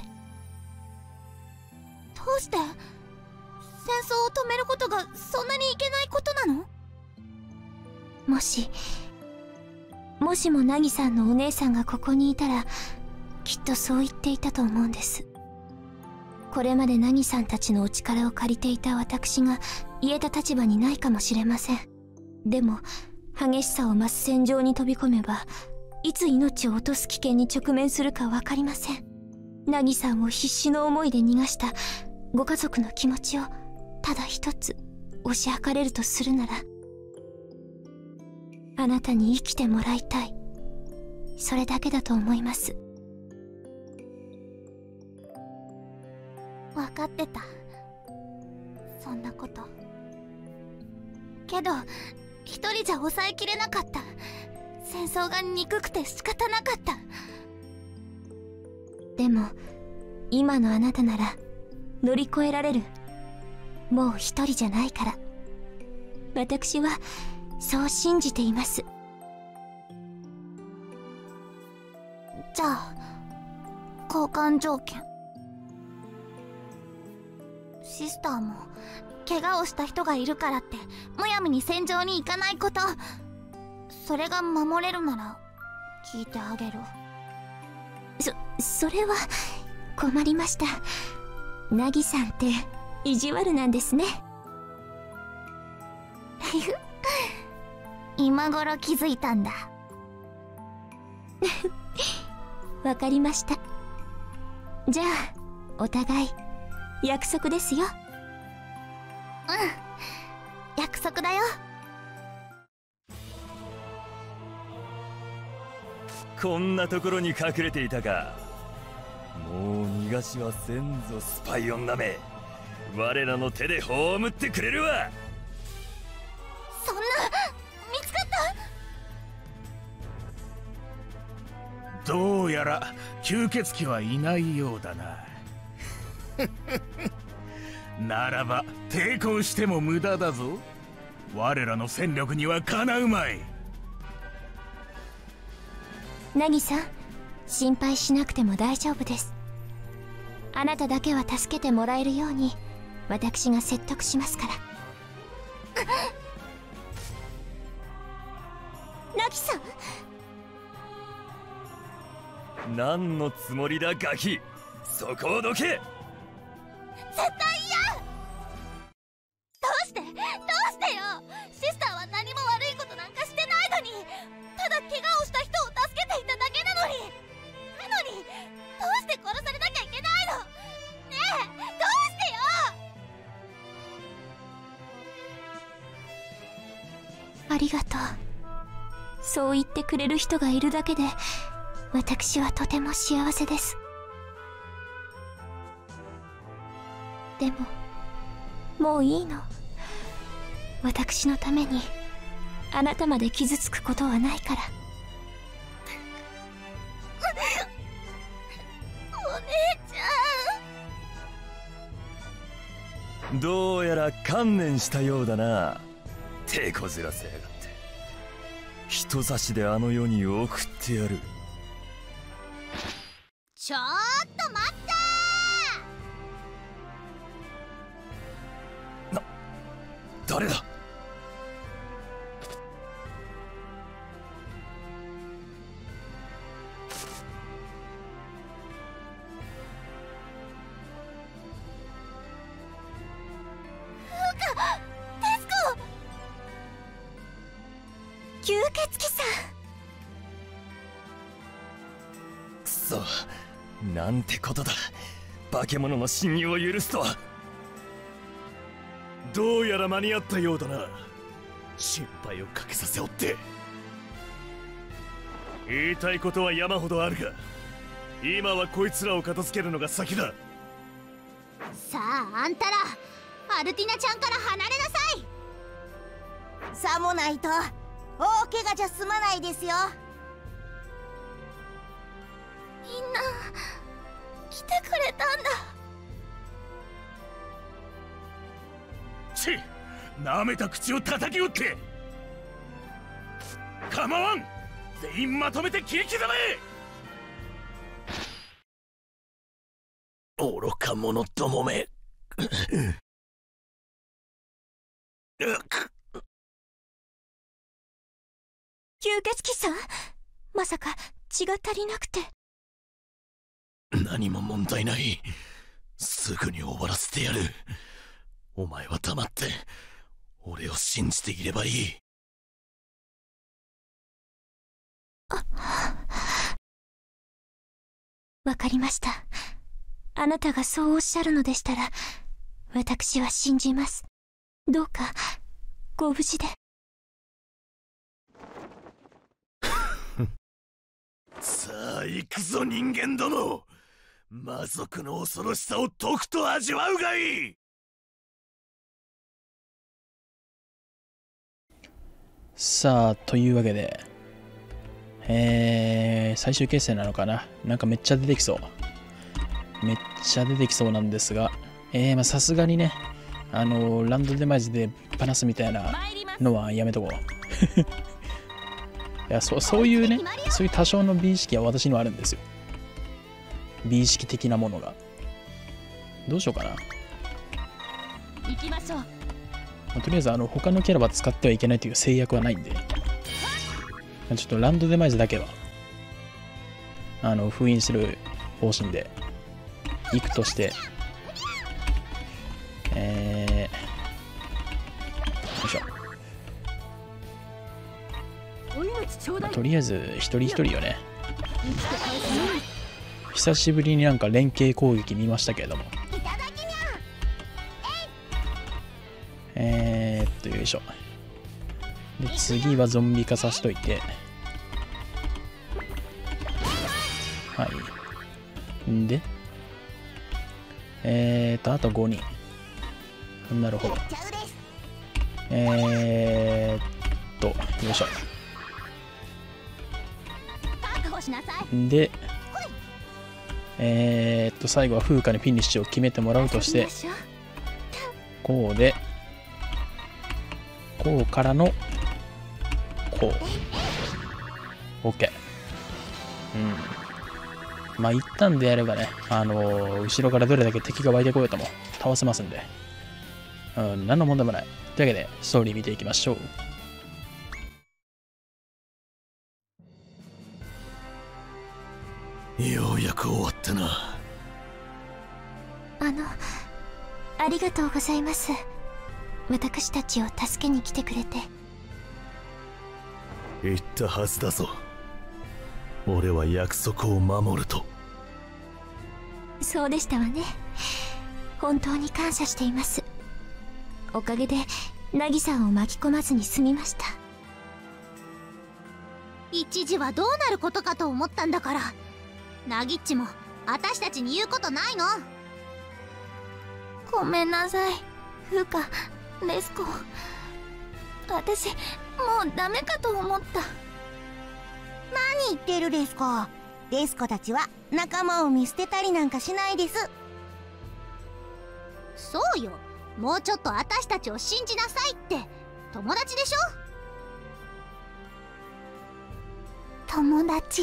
どうして戦争を止めることがそんなにいけないことなの？ もしもしも凪さんのお姉さんがここにいたら、きっとそう言っていたと思うんです。これまで凪さんたちのお力を借りていた私が言えた立場にないかもしれません。でも激しさを増す戦場に飛び込めば、いつ命を落とす危険に直面するか分かりません。凪さんを必死の思いで逃がしたご家族の気持ちをただ一つ推し量れるとするなら、あなたに生きてもらいたい、それだけだと思います。 分かってた、そんなこと。けど一人じゃ抑えきれなかった。戦争が憎くて仕方なかった。 でも今のあなたなら乗り越えられる。もう一人じゃないから。私はそう信じています。 じゃあ交換条件。シスターも怪我をした人がいるからってむやみに戦場に行かないこと、それが守れるなら聞いてあげる。 そそれは困りました。凪さんって意地悪なんですね。 今頃気づいたんだ。 わかりました。じゃあお互い約束ですよ。 うん、約束だよ。 こんなところに隠れていたか。もう逃がしはせんぞ、スパイ女め。我らの手で葬ってくれるわ。 そんな、見つかった。どうやら吸血鬼はいないようだな。ならば抵抗しても無駄だぞ。我らの戦力にはかなうまい。 凪さん、心配しなくても大丈夫です。あなただけは助けてもらえるように私が説得しますから。 凪さん、何のつもりだガキ。そこをどけ。 絶対嫌。どうしてどうしてよ。シスターは何も悪いことなんかしてないのに、ただ怪我をした人を助けていただけなのになのにどうして殺されなきゃいけないの。ねえ、どうしてよ。 ありがとう。そう言ってくれる人がいるだけで私はとても幸せです。でももういいの。私のためにあなたまで傷つくことはないから。 お姉ちゃん。どうやら観念したようだな。手こずらせやがって。人差しであの世に送ってやる。 ちょっと待ったー。な、誰だ。 吸血鬼さん。 くそ、なんてことだ。化け物の侵入を許すとは。 どうやら間に合ったようだな。心配をかけさせおって。言いたいことは山ほどあるが、今はこいつらを片付けるのが先だ。 さあ、あんたらアルティナちゃんから離れなさい。 さもないと大怪我じゃ済まないですよ。 みんな来てくれたんだ。 ちっ、なめた口を叩き折って。構わん、全員まとめて切り刻め。 愚か者どもめ。 吸血鬼さん、まさか血が足りなくて。 何も問題ない。すぐに終わらせてやる。お前は黙って俺を信じていればいい。 あ、わかりました。あなたがそうおっしゃるのでしたら私は信じます。どうかご無事で。 さあ行くぞ人間ども。魔族の恐ろしさをとくと味わうがいい。 さあというわけで、えー、最終決戦なのかな。なんかめっちゃ出てきそう。めっちゃ出てきそうなんですが、えー、まあさすがにね、あのー、ランドデマイズでバナすみたいなのはやめとこう。いや、そ、そういうね、そういう多少の美意識は私にはあるんですよ。美意識的なものが。どうしようかな。 行きましょう。 まあ、とりあえずあの他のキャラは使ってはいけないという制約はないんで、まあ、ちょっとランドデマイズだけはあの封印する方針で行くとして、えー、よいしょ。まあ、とりあえず一人一人よね。久しぶりになんか連携攻撃見ましたけれども、えーっとよいしょ。で次はゾンビ化させといて、はいんでえーっとあとごにん。なるほど。えーっとよいしょ。で、えー、っと最後は風花にフィニッシュを決めてもらうとして、こうでこうからのこう OK。 うん、まあ一旦でやればね、あのー、後ろからどれだけ敵が湧いてこようとも倒せますんで、うん、何の問題もない。というわけでストーリー見ていきましょう。 ようやく終わったな。 あの、ありがとうございます。私たちを助けに来てくれて。 言ったはずだぞ。俺は約束を守ると。 そうでしたわね。本当に感謝しています。おかげでナギさんを巻き込まずに済みました。 一時はどうなることかと思ったんだから。ナギッチも私たちに言うことないの？ ごめんなさい、フカ、レスコ。私もうダメかと思った。 何言ってるレスコ。レスコたちは仲間を見捨てたりなんかしないです。 そうよ、もうちょっと私たちを信じなさいって。友達でしょ。 友達。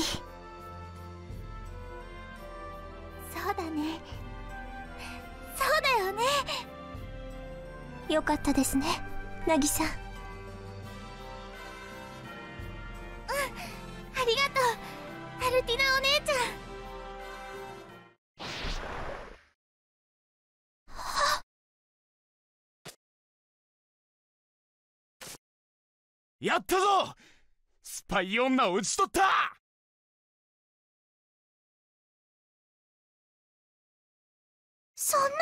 そうだね、そうだよね。よかったですね、ナギさん。うん、ありがとう、アルティナお姉ちゃん。はっ、 やったぞ！スパイ女を討ち取った！ そんな、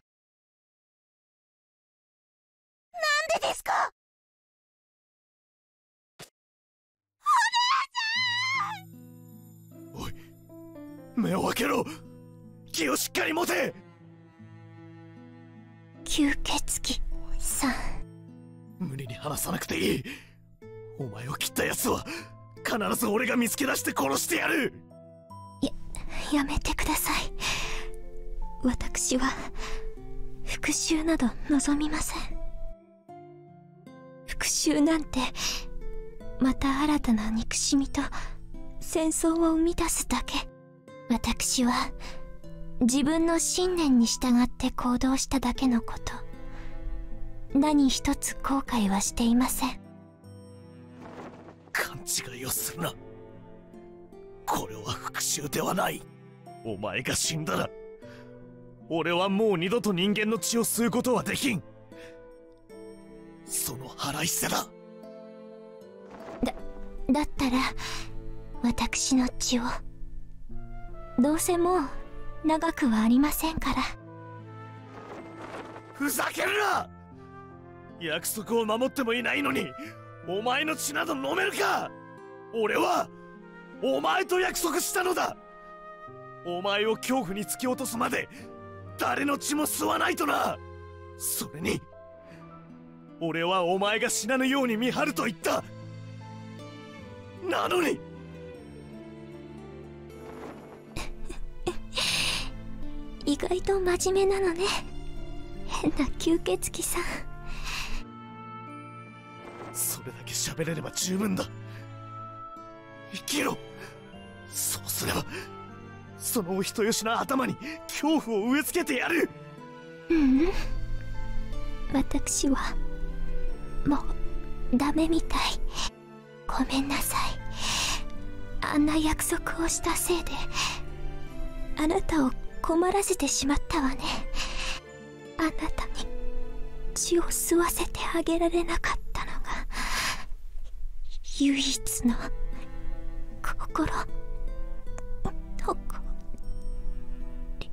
なんでですか？ お姉ちゃん！おい、目を開けろ。気をしっかり持て。 吸血鬼さん、 無理に話さなくていい。お前を切ったやつは必ず俺が見つけ出して殺してやる。 や、やめてください。私は復讐など望みません。 讐なんてまた新たな憎しみと戦争を生み出すだけ。私は自分の信念に従って行動しただけのこと。何一つ後悔はしていません。 勘違いをするな。これは復讐ではない。お前が死んだら俺はもう二度と人間の血を吸うことはできん。その腹いせだ。 だ、だったら私の血を。どうせもう長くはありませんから。 ふざけるな。約束を守ってもいないのにお前の血など飲めるか。俺はお前と約束したのだ。お前を恐怖に突き落とすまで誰の血も吸わないとな。それに俺はお前が死なぬように見張ると言った。なのに意外と真面目なのね、変な吸血鬼さん。 それだけ喋れれば十分だ。生きろ。そうすればそのお人よしな頭に恐怖を植え付けてやる。 ううん、私はもうダメみたい。ごめんなさい。あんな約束をしたせいであなたを困らせてしまったわね。あなたに血を吸わせてあげられなかったのが唯一の心残り。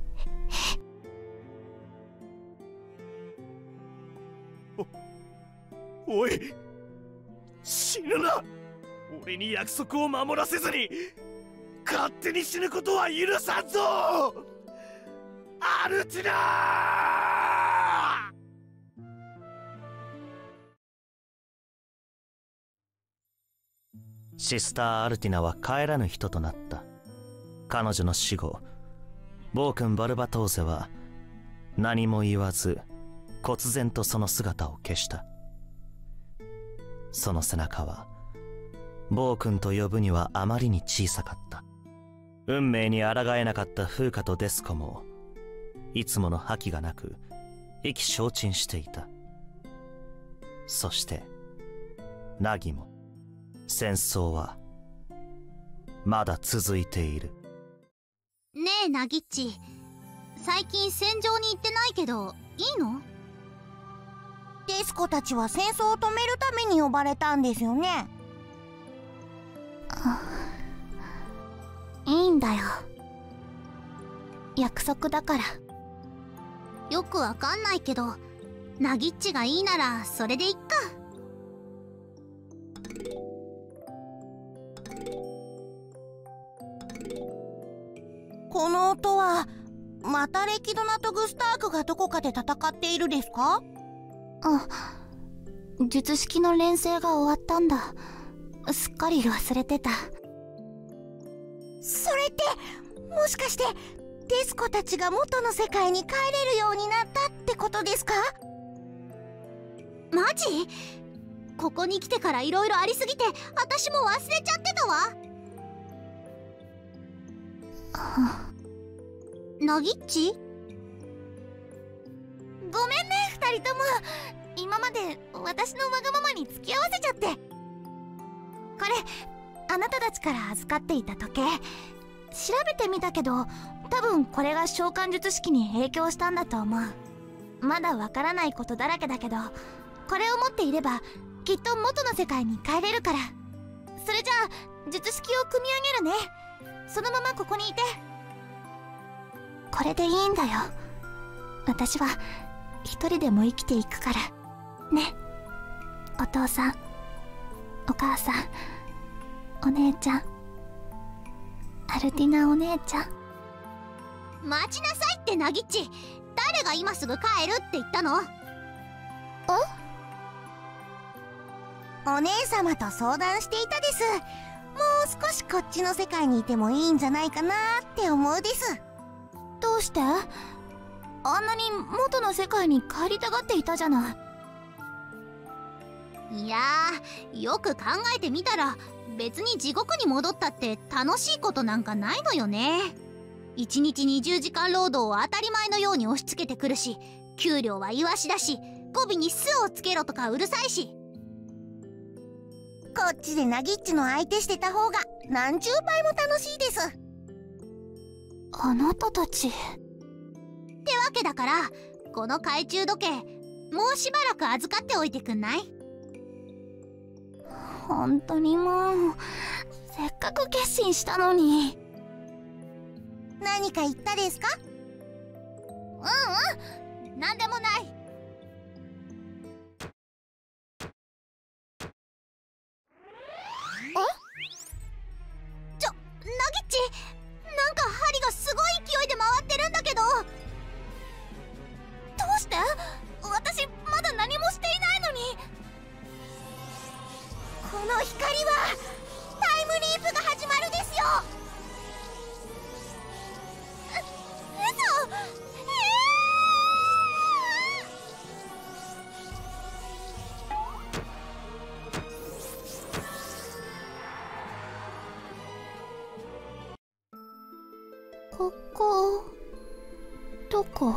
お、おい、死ぬな。俺に約束を守らせずに勝手に死ぬことは許さんぞ。アルティナー。 シスター・アルティナは帰らぬ人となった。彼女の死後、暴君バルバトーゼは何も言わず忽然とその姿を消した。その背中は暴君と呼ぶにはあまりに小さかった。運命に抗えなかったフーカとデスコもいつもの覇気がなく意気消沈していた。そしてナギも。戦争はまだ続いている。 ねえナギッチ、最近戦場に行ってないけどいいの？ デスコたちは戦争を止めるために呼ばれたんですよね。 いいんだよ、約束だから。よくわかんないけどナギッチがいいならそれでいっか。 この音はまたレキドナとグスタークがどこかで戦っているですか？ あ、術式の錬成が終わったんだ。すっかり忘れてた。 それってもしかしてデスコたちが元の世界に帰れるようになったってことですか？ マジ？ここに来てから色々ありすぎて私も忘れちゃってたわ。ナギッチ？ ごめんね二人とも。今まで私のわがままに付き合わせちゃって。これあなたたちから預かっていた時計、調べてみたけど多分これが召喚術式に影響したんだと思う。まだわからないことだらけだけどこれを持っていればきっと元の世界に帰れるから。それじゃあ術式を組み上げるね。そのままここにいて。 これでいいんだよ。私は一人でも生きていくからね。お父さん、お母さん、お姉ちゃん、アルティナお姉ちゃん。 待ちなさいってナギッチ。誰が今すぐ帰るって言ったの？お姉様と相談していたです。もう少しこっちの世界にいてもいいんじゃないかなって思うです。 どうして？あんなに元の世界に帰りたがっていたじゃない。 いやー、よく考えてみたら別に地獄に戻ったって楽しいことなんかないのよね。いちにちにじゅうじかん労働を当たり前のように押し付けてくるし、給料はイワシだし、語尾に「す」をつけろとかうるさいし。 こっちでナギッチの相手してた方が何十倍も楽しいです。 あなたたち。 ってわけだから、この懐中時計もうしばらく預かっておいてくんない？ 本当にもうせっかく決心したのに。 何か言ったですか？ ううん、なんでもない。ちょ、ナギッチ、なんか針がすごい勢いで回ってるんだけど。どうして？私まだ何もしていないのに。 この光はタイムリープが始まるですよ。 え、嘘？ ここどこ？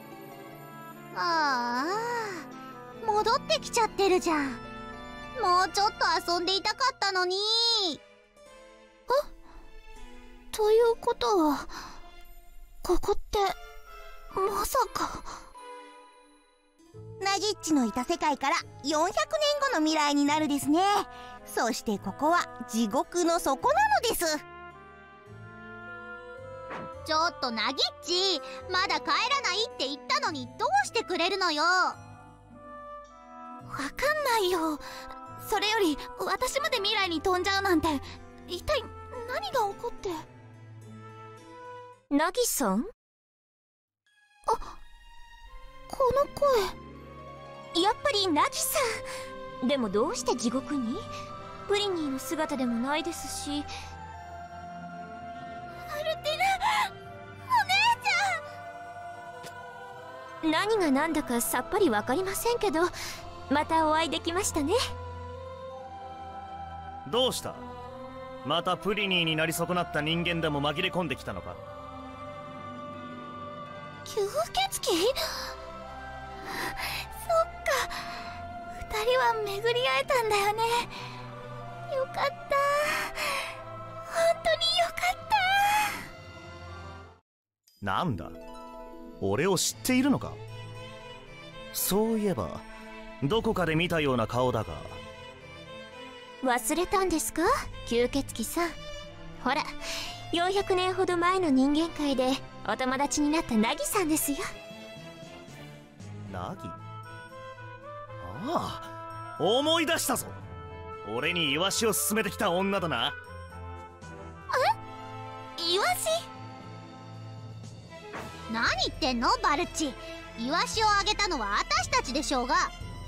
ああ、戻ってきちゃってるじゃん。もうちょっと遊んでいたかったのに。 あ、ということはここってまさか。 ナギッチのいた世界からよんひゃくねんごの未来になるですね。そしてここは地獄の底なのです。 ちょっとナギッチ、まだ帰らないって言ったのにどうしてくれるのよ。わかんないよ。それより私まで未来に飛んじゃうなんて、一体何が起こって。ナギさん？あ、この声。やっぱりナギさん。でもどうして地獄に？プリニーの姿でもないですし。 アルティナ、お姉ちゃん。 何が何だかさっぱりわかりませんけど、またお会いできましたね。 どうした？またプリニーになり損なった人間でも紛れ込んできたのか？ 吸血鬼？そっか、二人は巡り会えたんだよね。よかった、本当によかった。 なんだ、俺を知っているのか？そういえばどこかで見たような顔だが。 忘れたんですか、吸血鬼さん。ほら、よんひゃくねんほど前の人間界でお友達になったナギさんですよ。 ナギ？ああ、思い出したぞ。俺にイワシを勧めてきた女だな。 え？イワシ？何言ってんのバルッチ。イワシをあげたのは私たちでしょうが。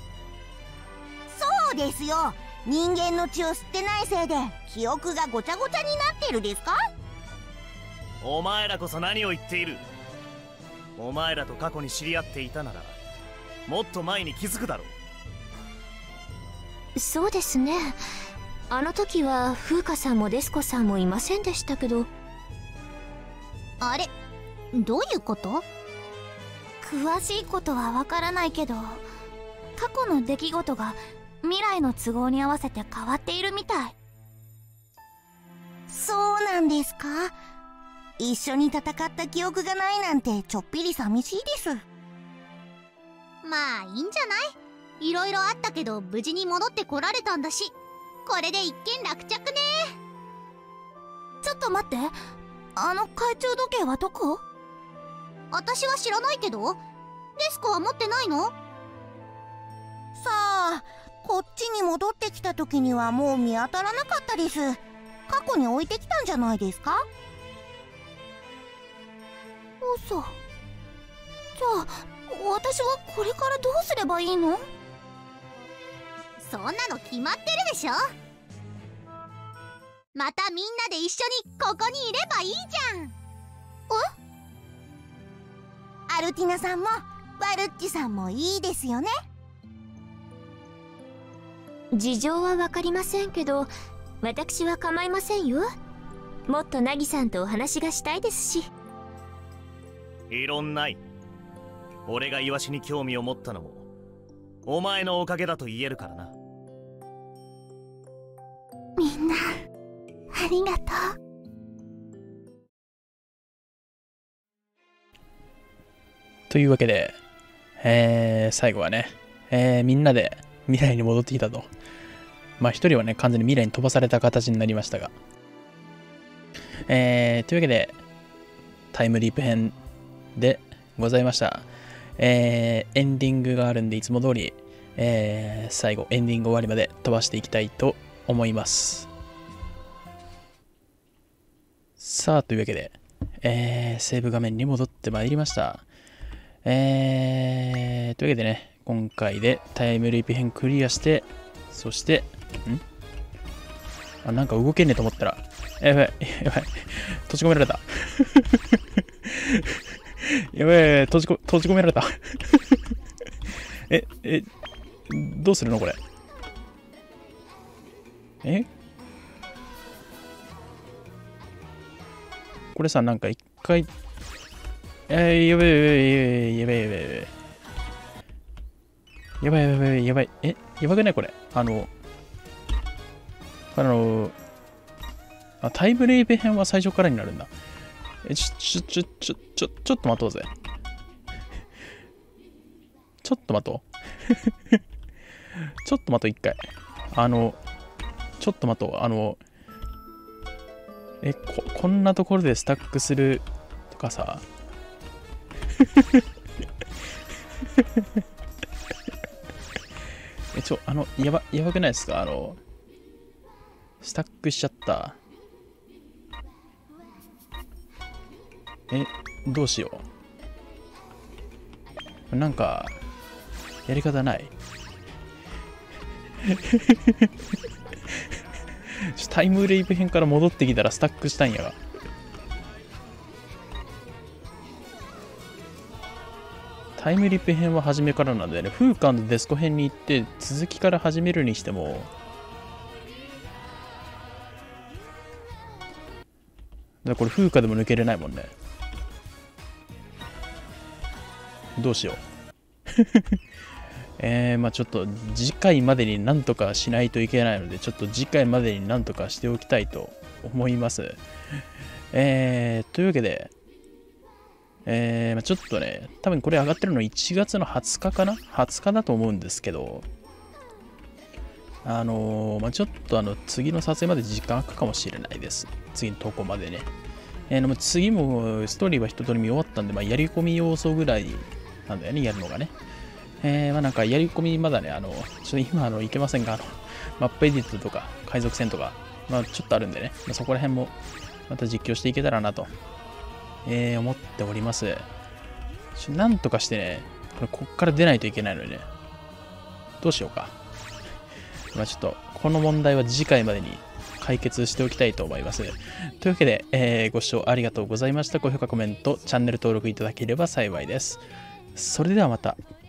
そうですよ。人間の血を吸ってないせいで記憶がごちゃごちゃになってるですか？ お前らこそ何を言っている。お前らと過去に知り合っていたならもっと前に気づくだろう。そうですね。あの時は風花さんもデスコさんもいませんでしたけど。 あれ、どういうこと？ 詳しいことはわからないけど、過去の出来事が未来の都合に合わせて変わっているみたい。 そうなんですか？一緒に戦った記憶がないなんてちょっぴり寂しいです。 まあいいんじゃない？いろいろあったけど無事に戻ってこられたんだし、これで一件落着ね。 ちょっと待って、あの懐中時計はどこ？ 私は知らないけど。デスコは持ってないの？ さあ、こっちに戻ってきた時にはもう見当たらなかったです。過去に置いてきたんじゃないですか？ 嘘。じゃあ私はこれからどうすればいいの？ そんなの決まってるでしょ。またみんなで一緒にここにいればいいじゃん。 え？アルティナさんもバルッチさんもいいですよね。 事情はわかりませんけど、私は構いませんよ。もっとナギさんとお話がしたいですし。 異論ない。俺がイワシに興味を持ったのもお前のおかげだと言えるからな。 みんなありがとう。 というわけで、えー、最後はね、えー、みんなで未来に戻ってきたと。まあ一人はね、完全に未来に飛ばされた形になりましたが。えー、というわけで、タイムリープ編でございました。えー、エンディングがあるんで、いつも通り、えー、最後、エンディング終わりまで飛ばしていきたいと思います。さあ、というわけで、えー、セーブ画面に戻ってまいりました。えー、というわけでね、今回でタイムリープ編クリアして、そして、んあ、なんか動けねえと思ったら、やばい、やばい、閉じ込められた。やばい、閉じこ、閉じ込められた。え、え、どうするのこれ。えこれさ、なんか一回、えー、やばいやばいやばいやばいやばいやばいやばいやばいえやばくないこれあのあのあタイムリープ編は最初からになるんだ。えちょちょちょちょちょちょっと待とうぜ。ちょっと待とう。ちょっと待とう一回。あのちょっと待とうあのえここんなところでスタックするとかさ。え、ちょ、あの、やば、やばくないですかあの、スタックしちゃった。え、どうしよう。なんか、やり方ない。タイムリープ編から戻ってきたらスタックしたんやが。タイムリープ編は初めからなんでね、フーカンとデスコ編に行って続きから始めるにしても、だこれフーカでも抜けれないもんね。どうしよう。えー、まあちょっと次回までになんとかしないといけないので、ちょっと次回までになんとかしておきたいと思います。えー、というわけで、えーまあ、ちょっとね、多分これ上がってるのいちがつのはつかかな ?はつかだと思うんですけど、あのー、まあ、ちょっとあの次の撮影まで時間空くかもしれないです。次の投稿までね。えー、次もストーリーは一通り見終わったんで、まあ、やり込み要素ぐらいなんだよね、やるのがね。えー、まあなんかやり込みまだね、あの、ちょっと今あのいけませんが、あの、マップエディットとか海賊船とか、まあちょっとあるんでね、まあ、そこら辺もまた実況していけたらなと。えー、思っております。ちょなんとかしてね、これこっから出ないといけないのでね。どうしようか。まあちょっと、この問題は次回までに解決しておきたいと思います。というわけで、えー、ご視聴ありがとうございました。高評価、コメント、チャンネル登録いただければ幸いです。それではまた。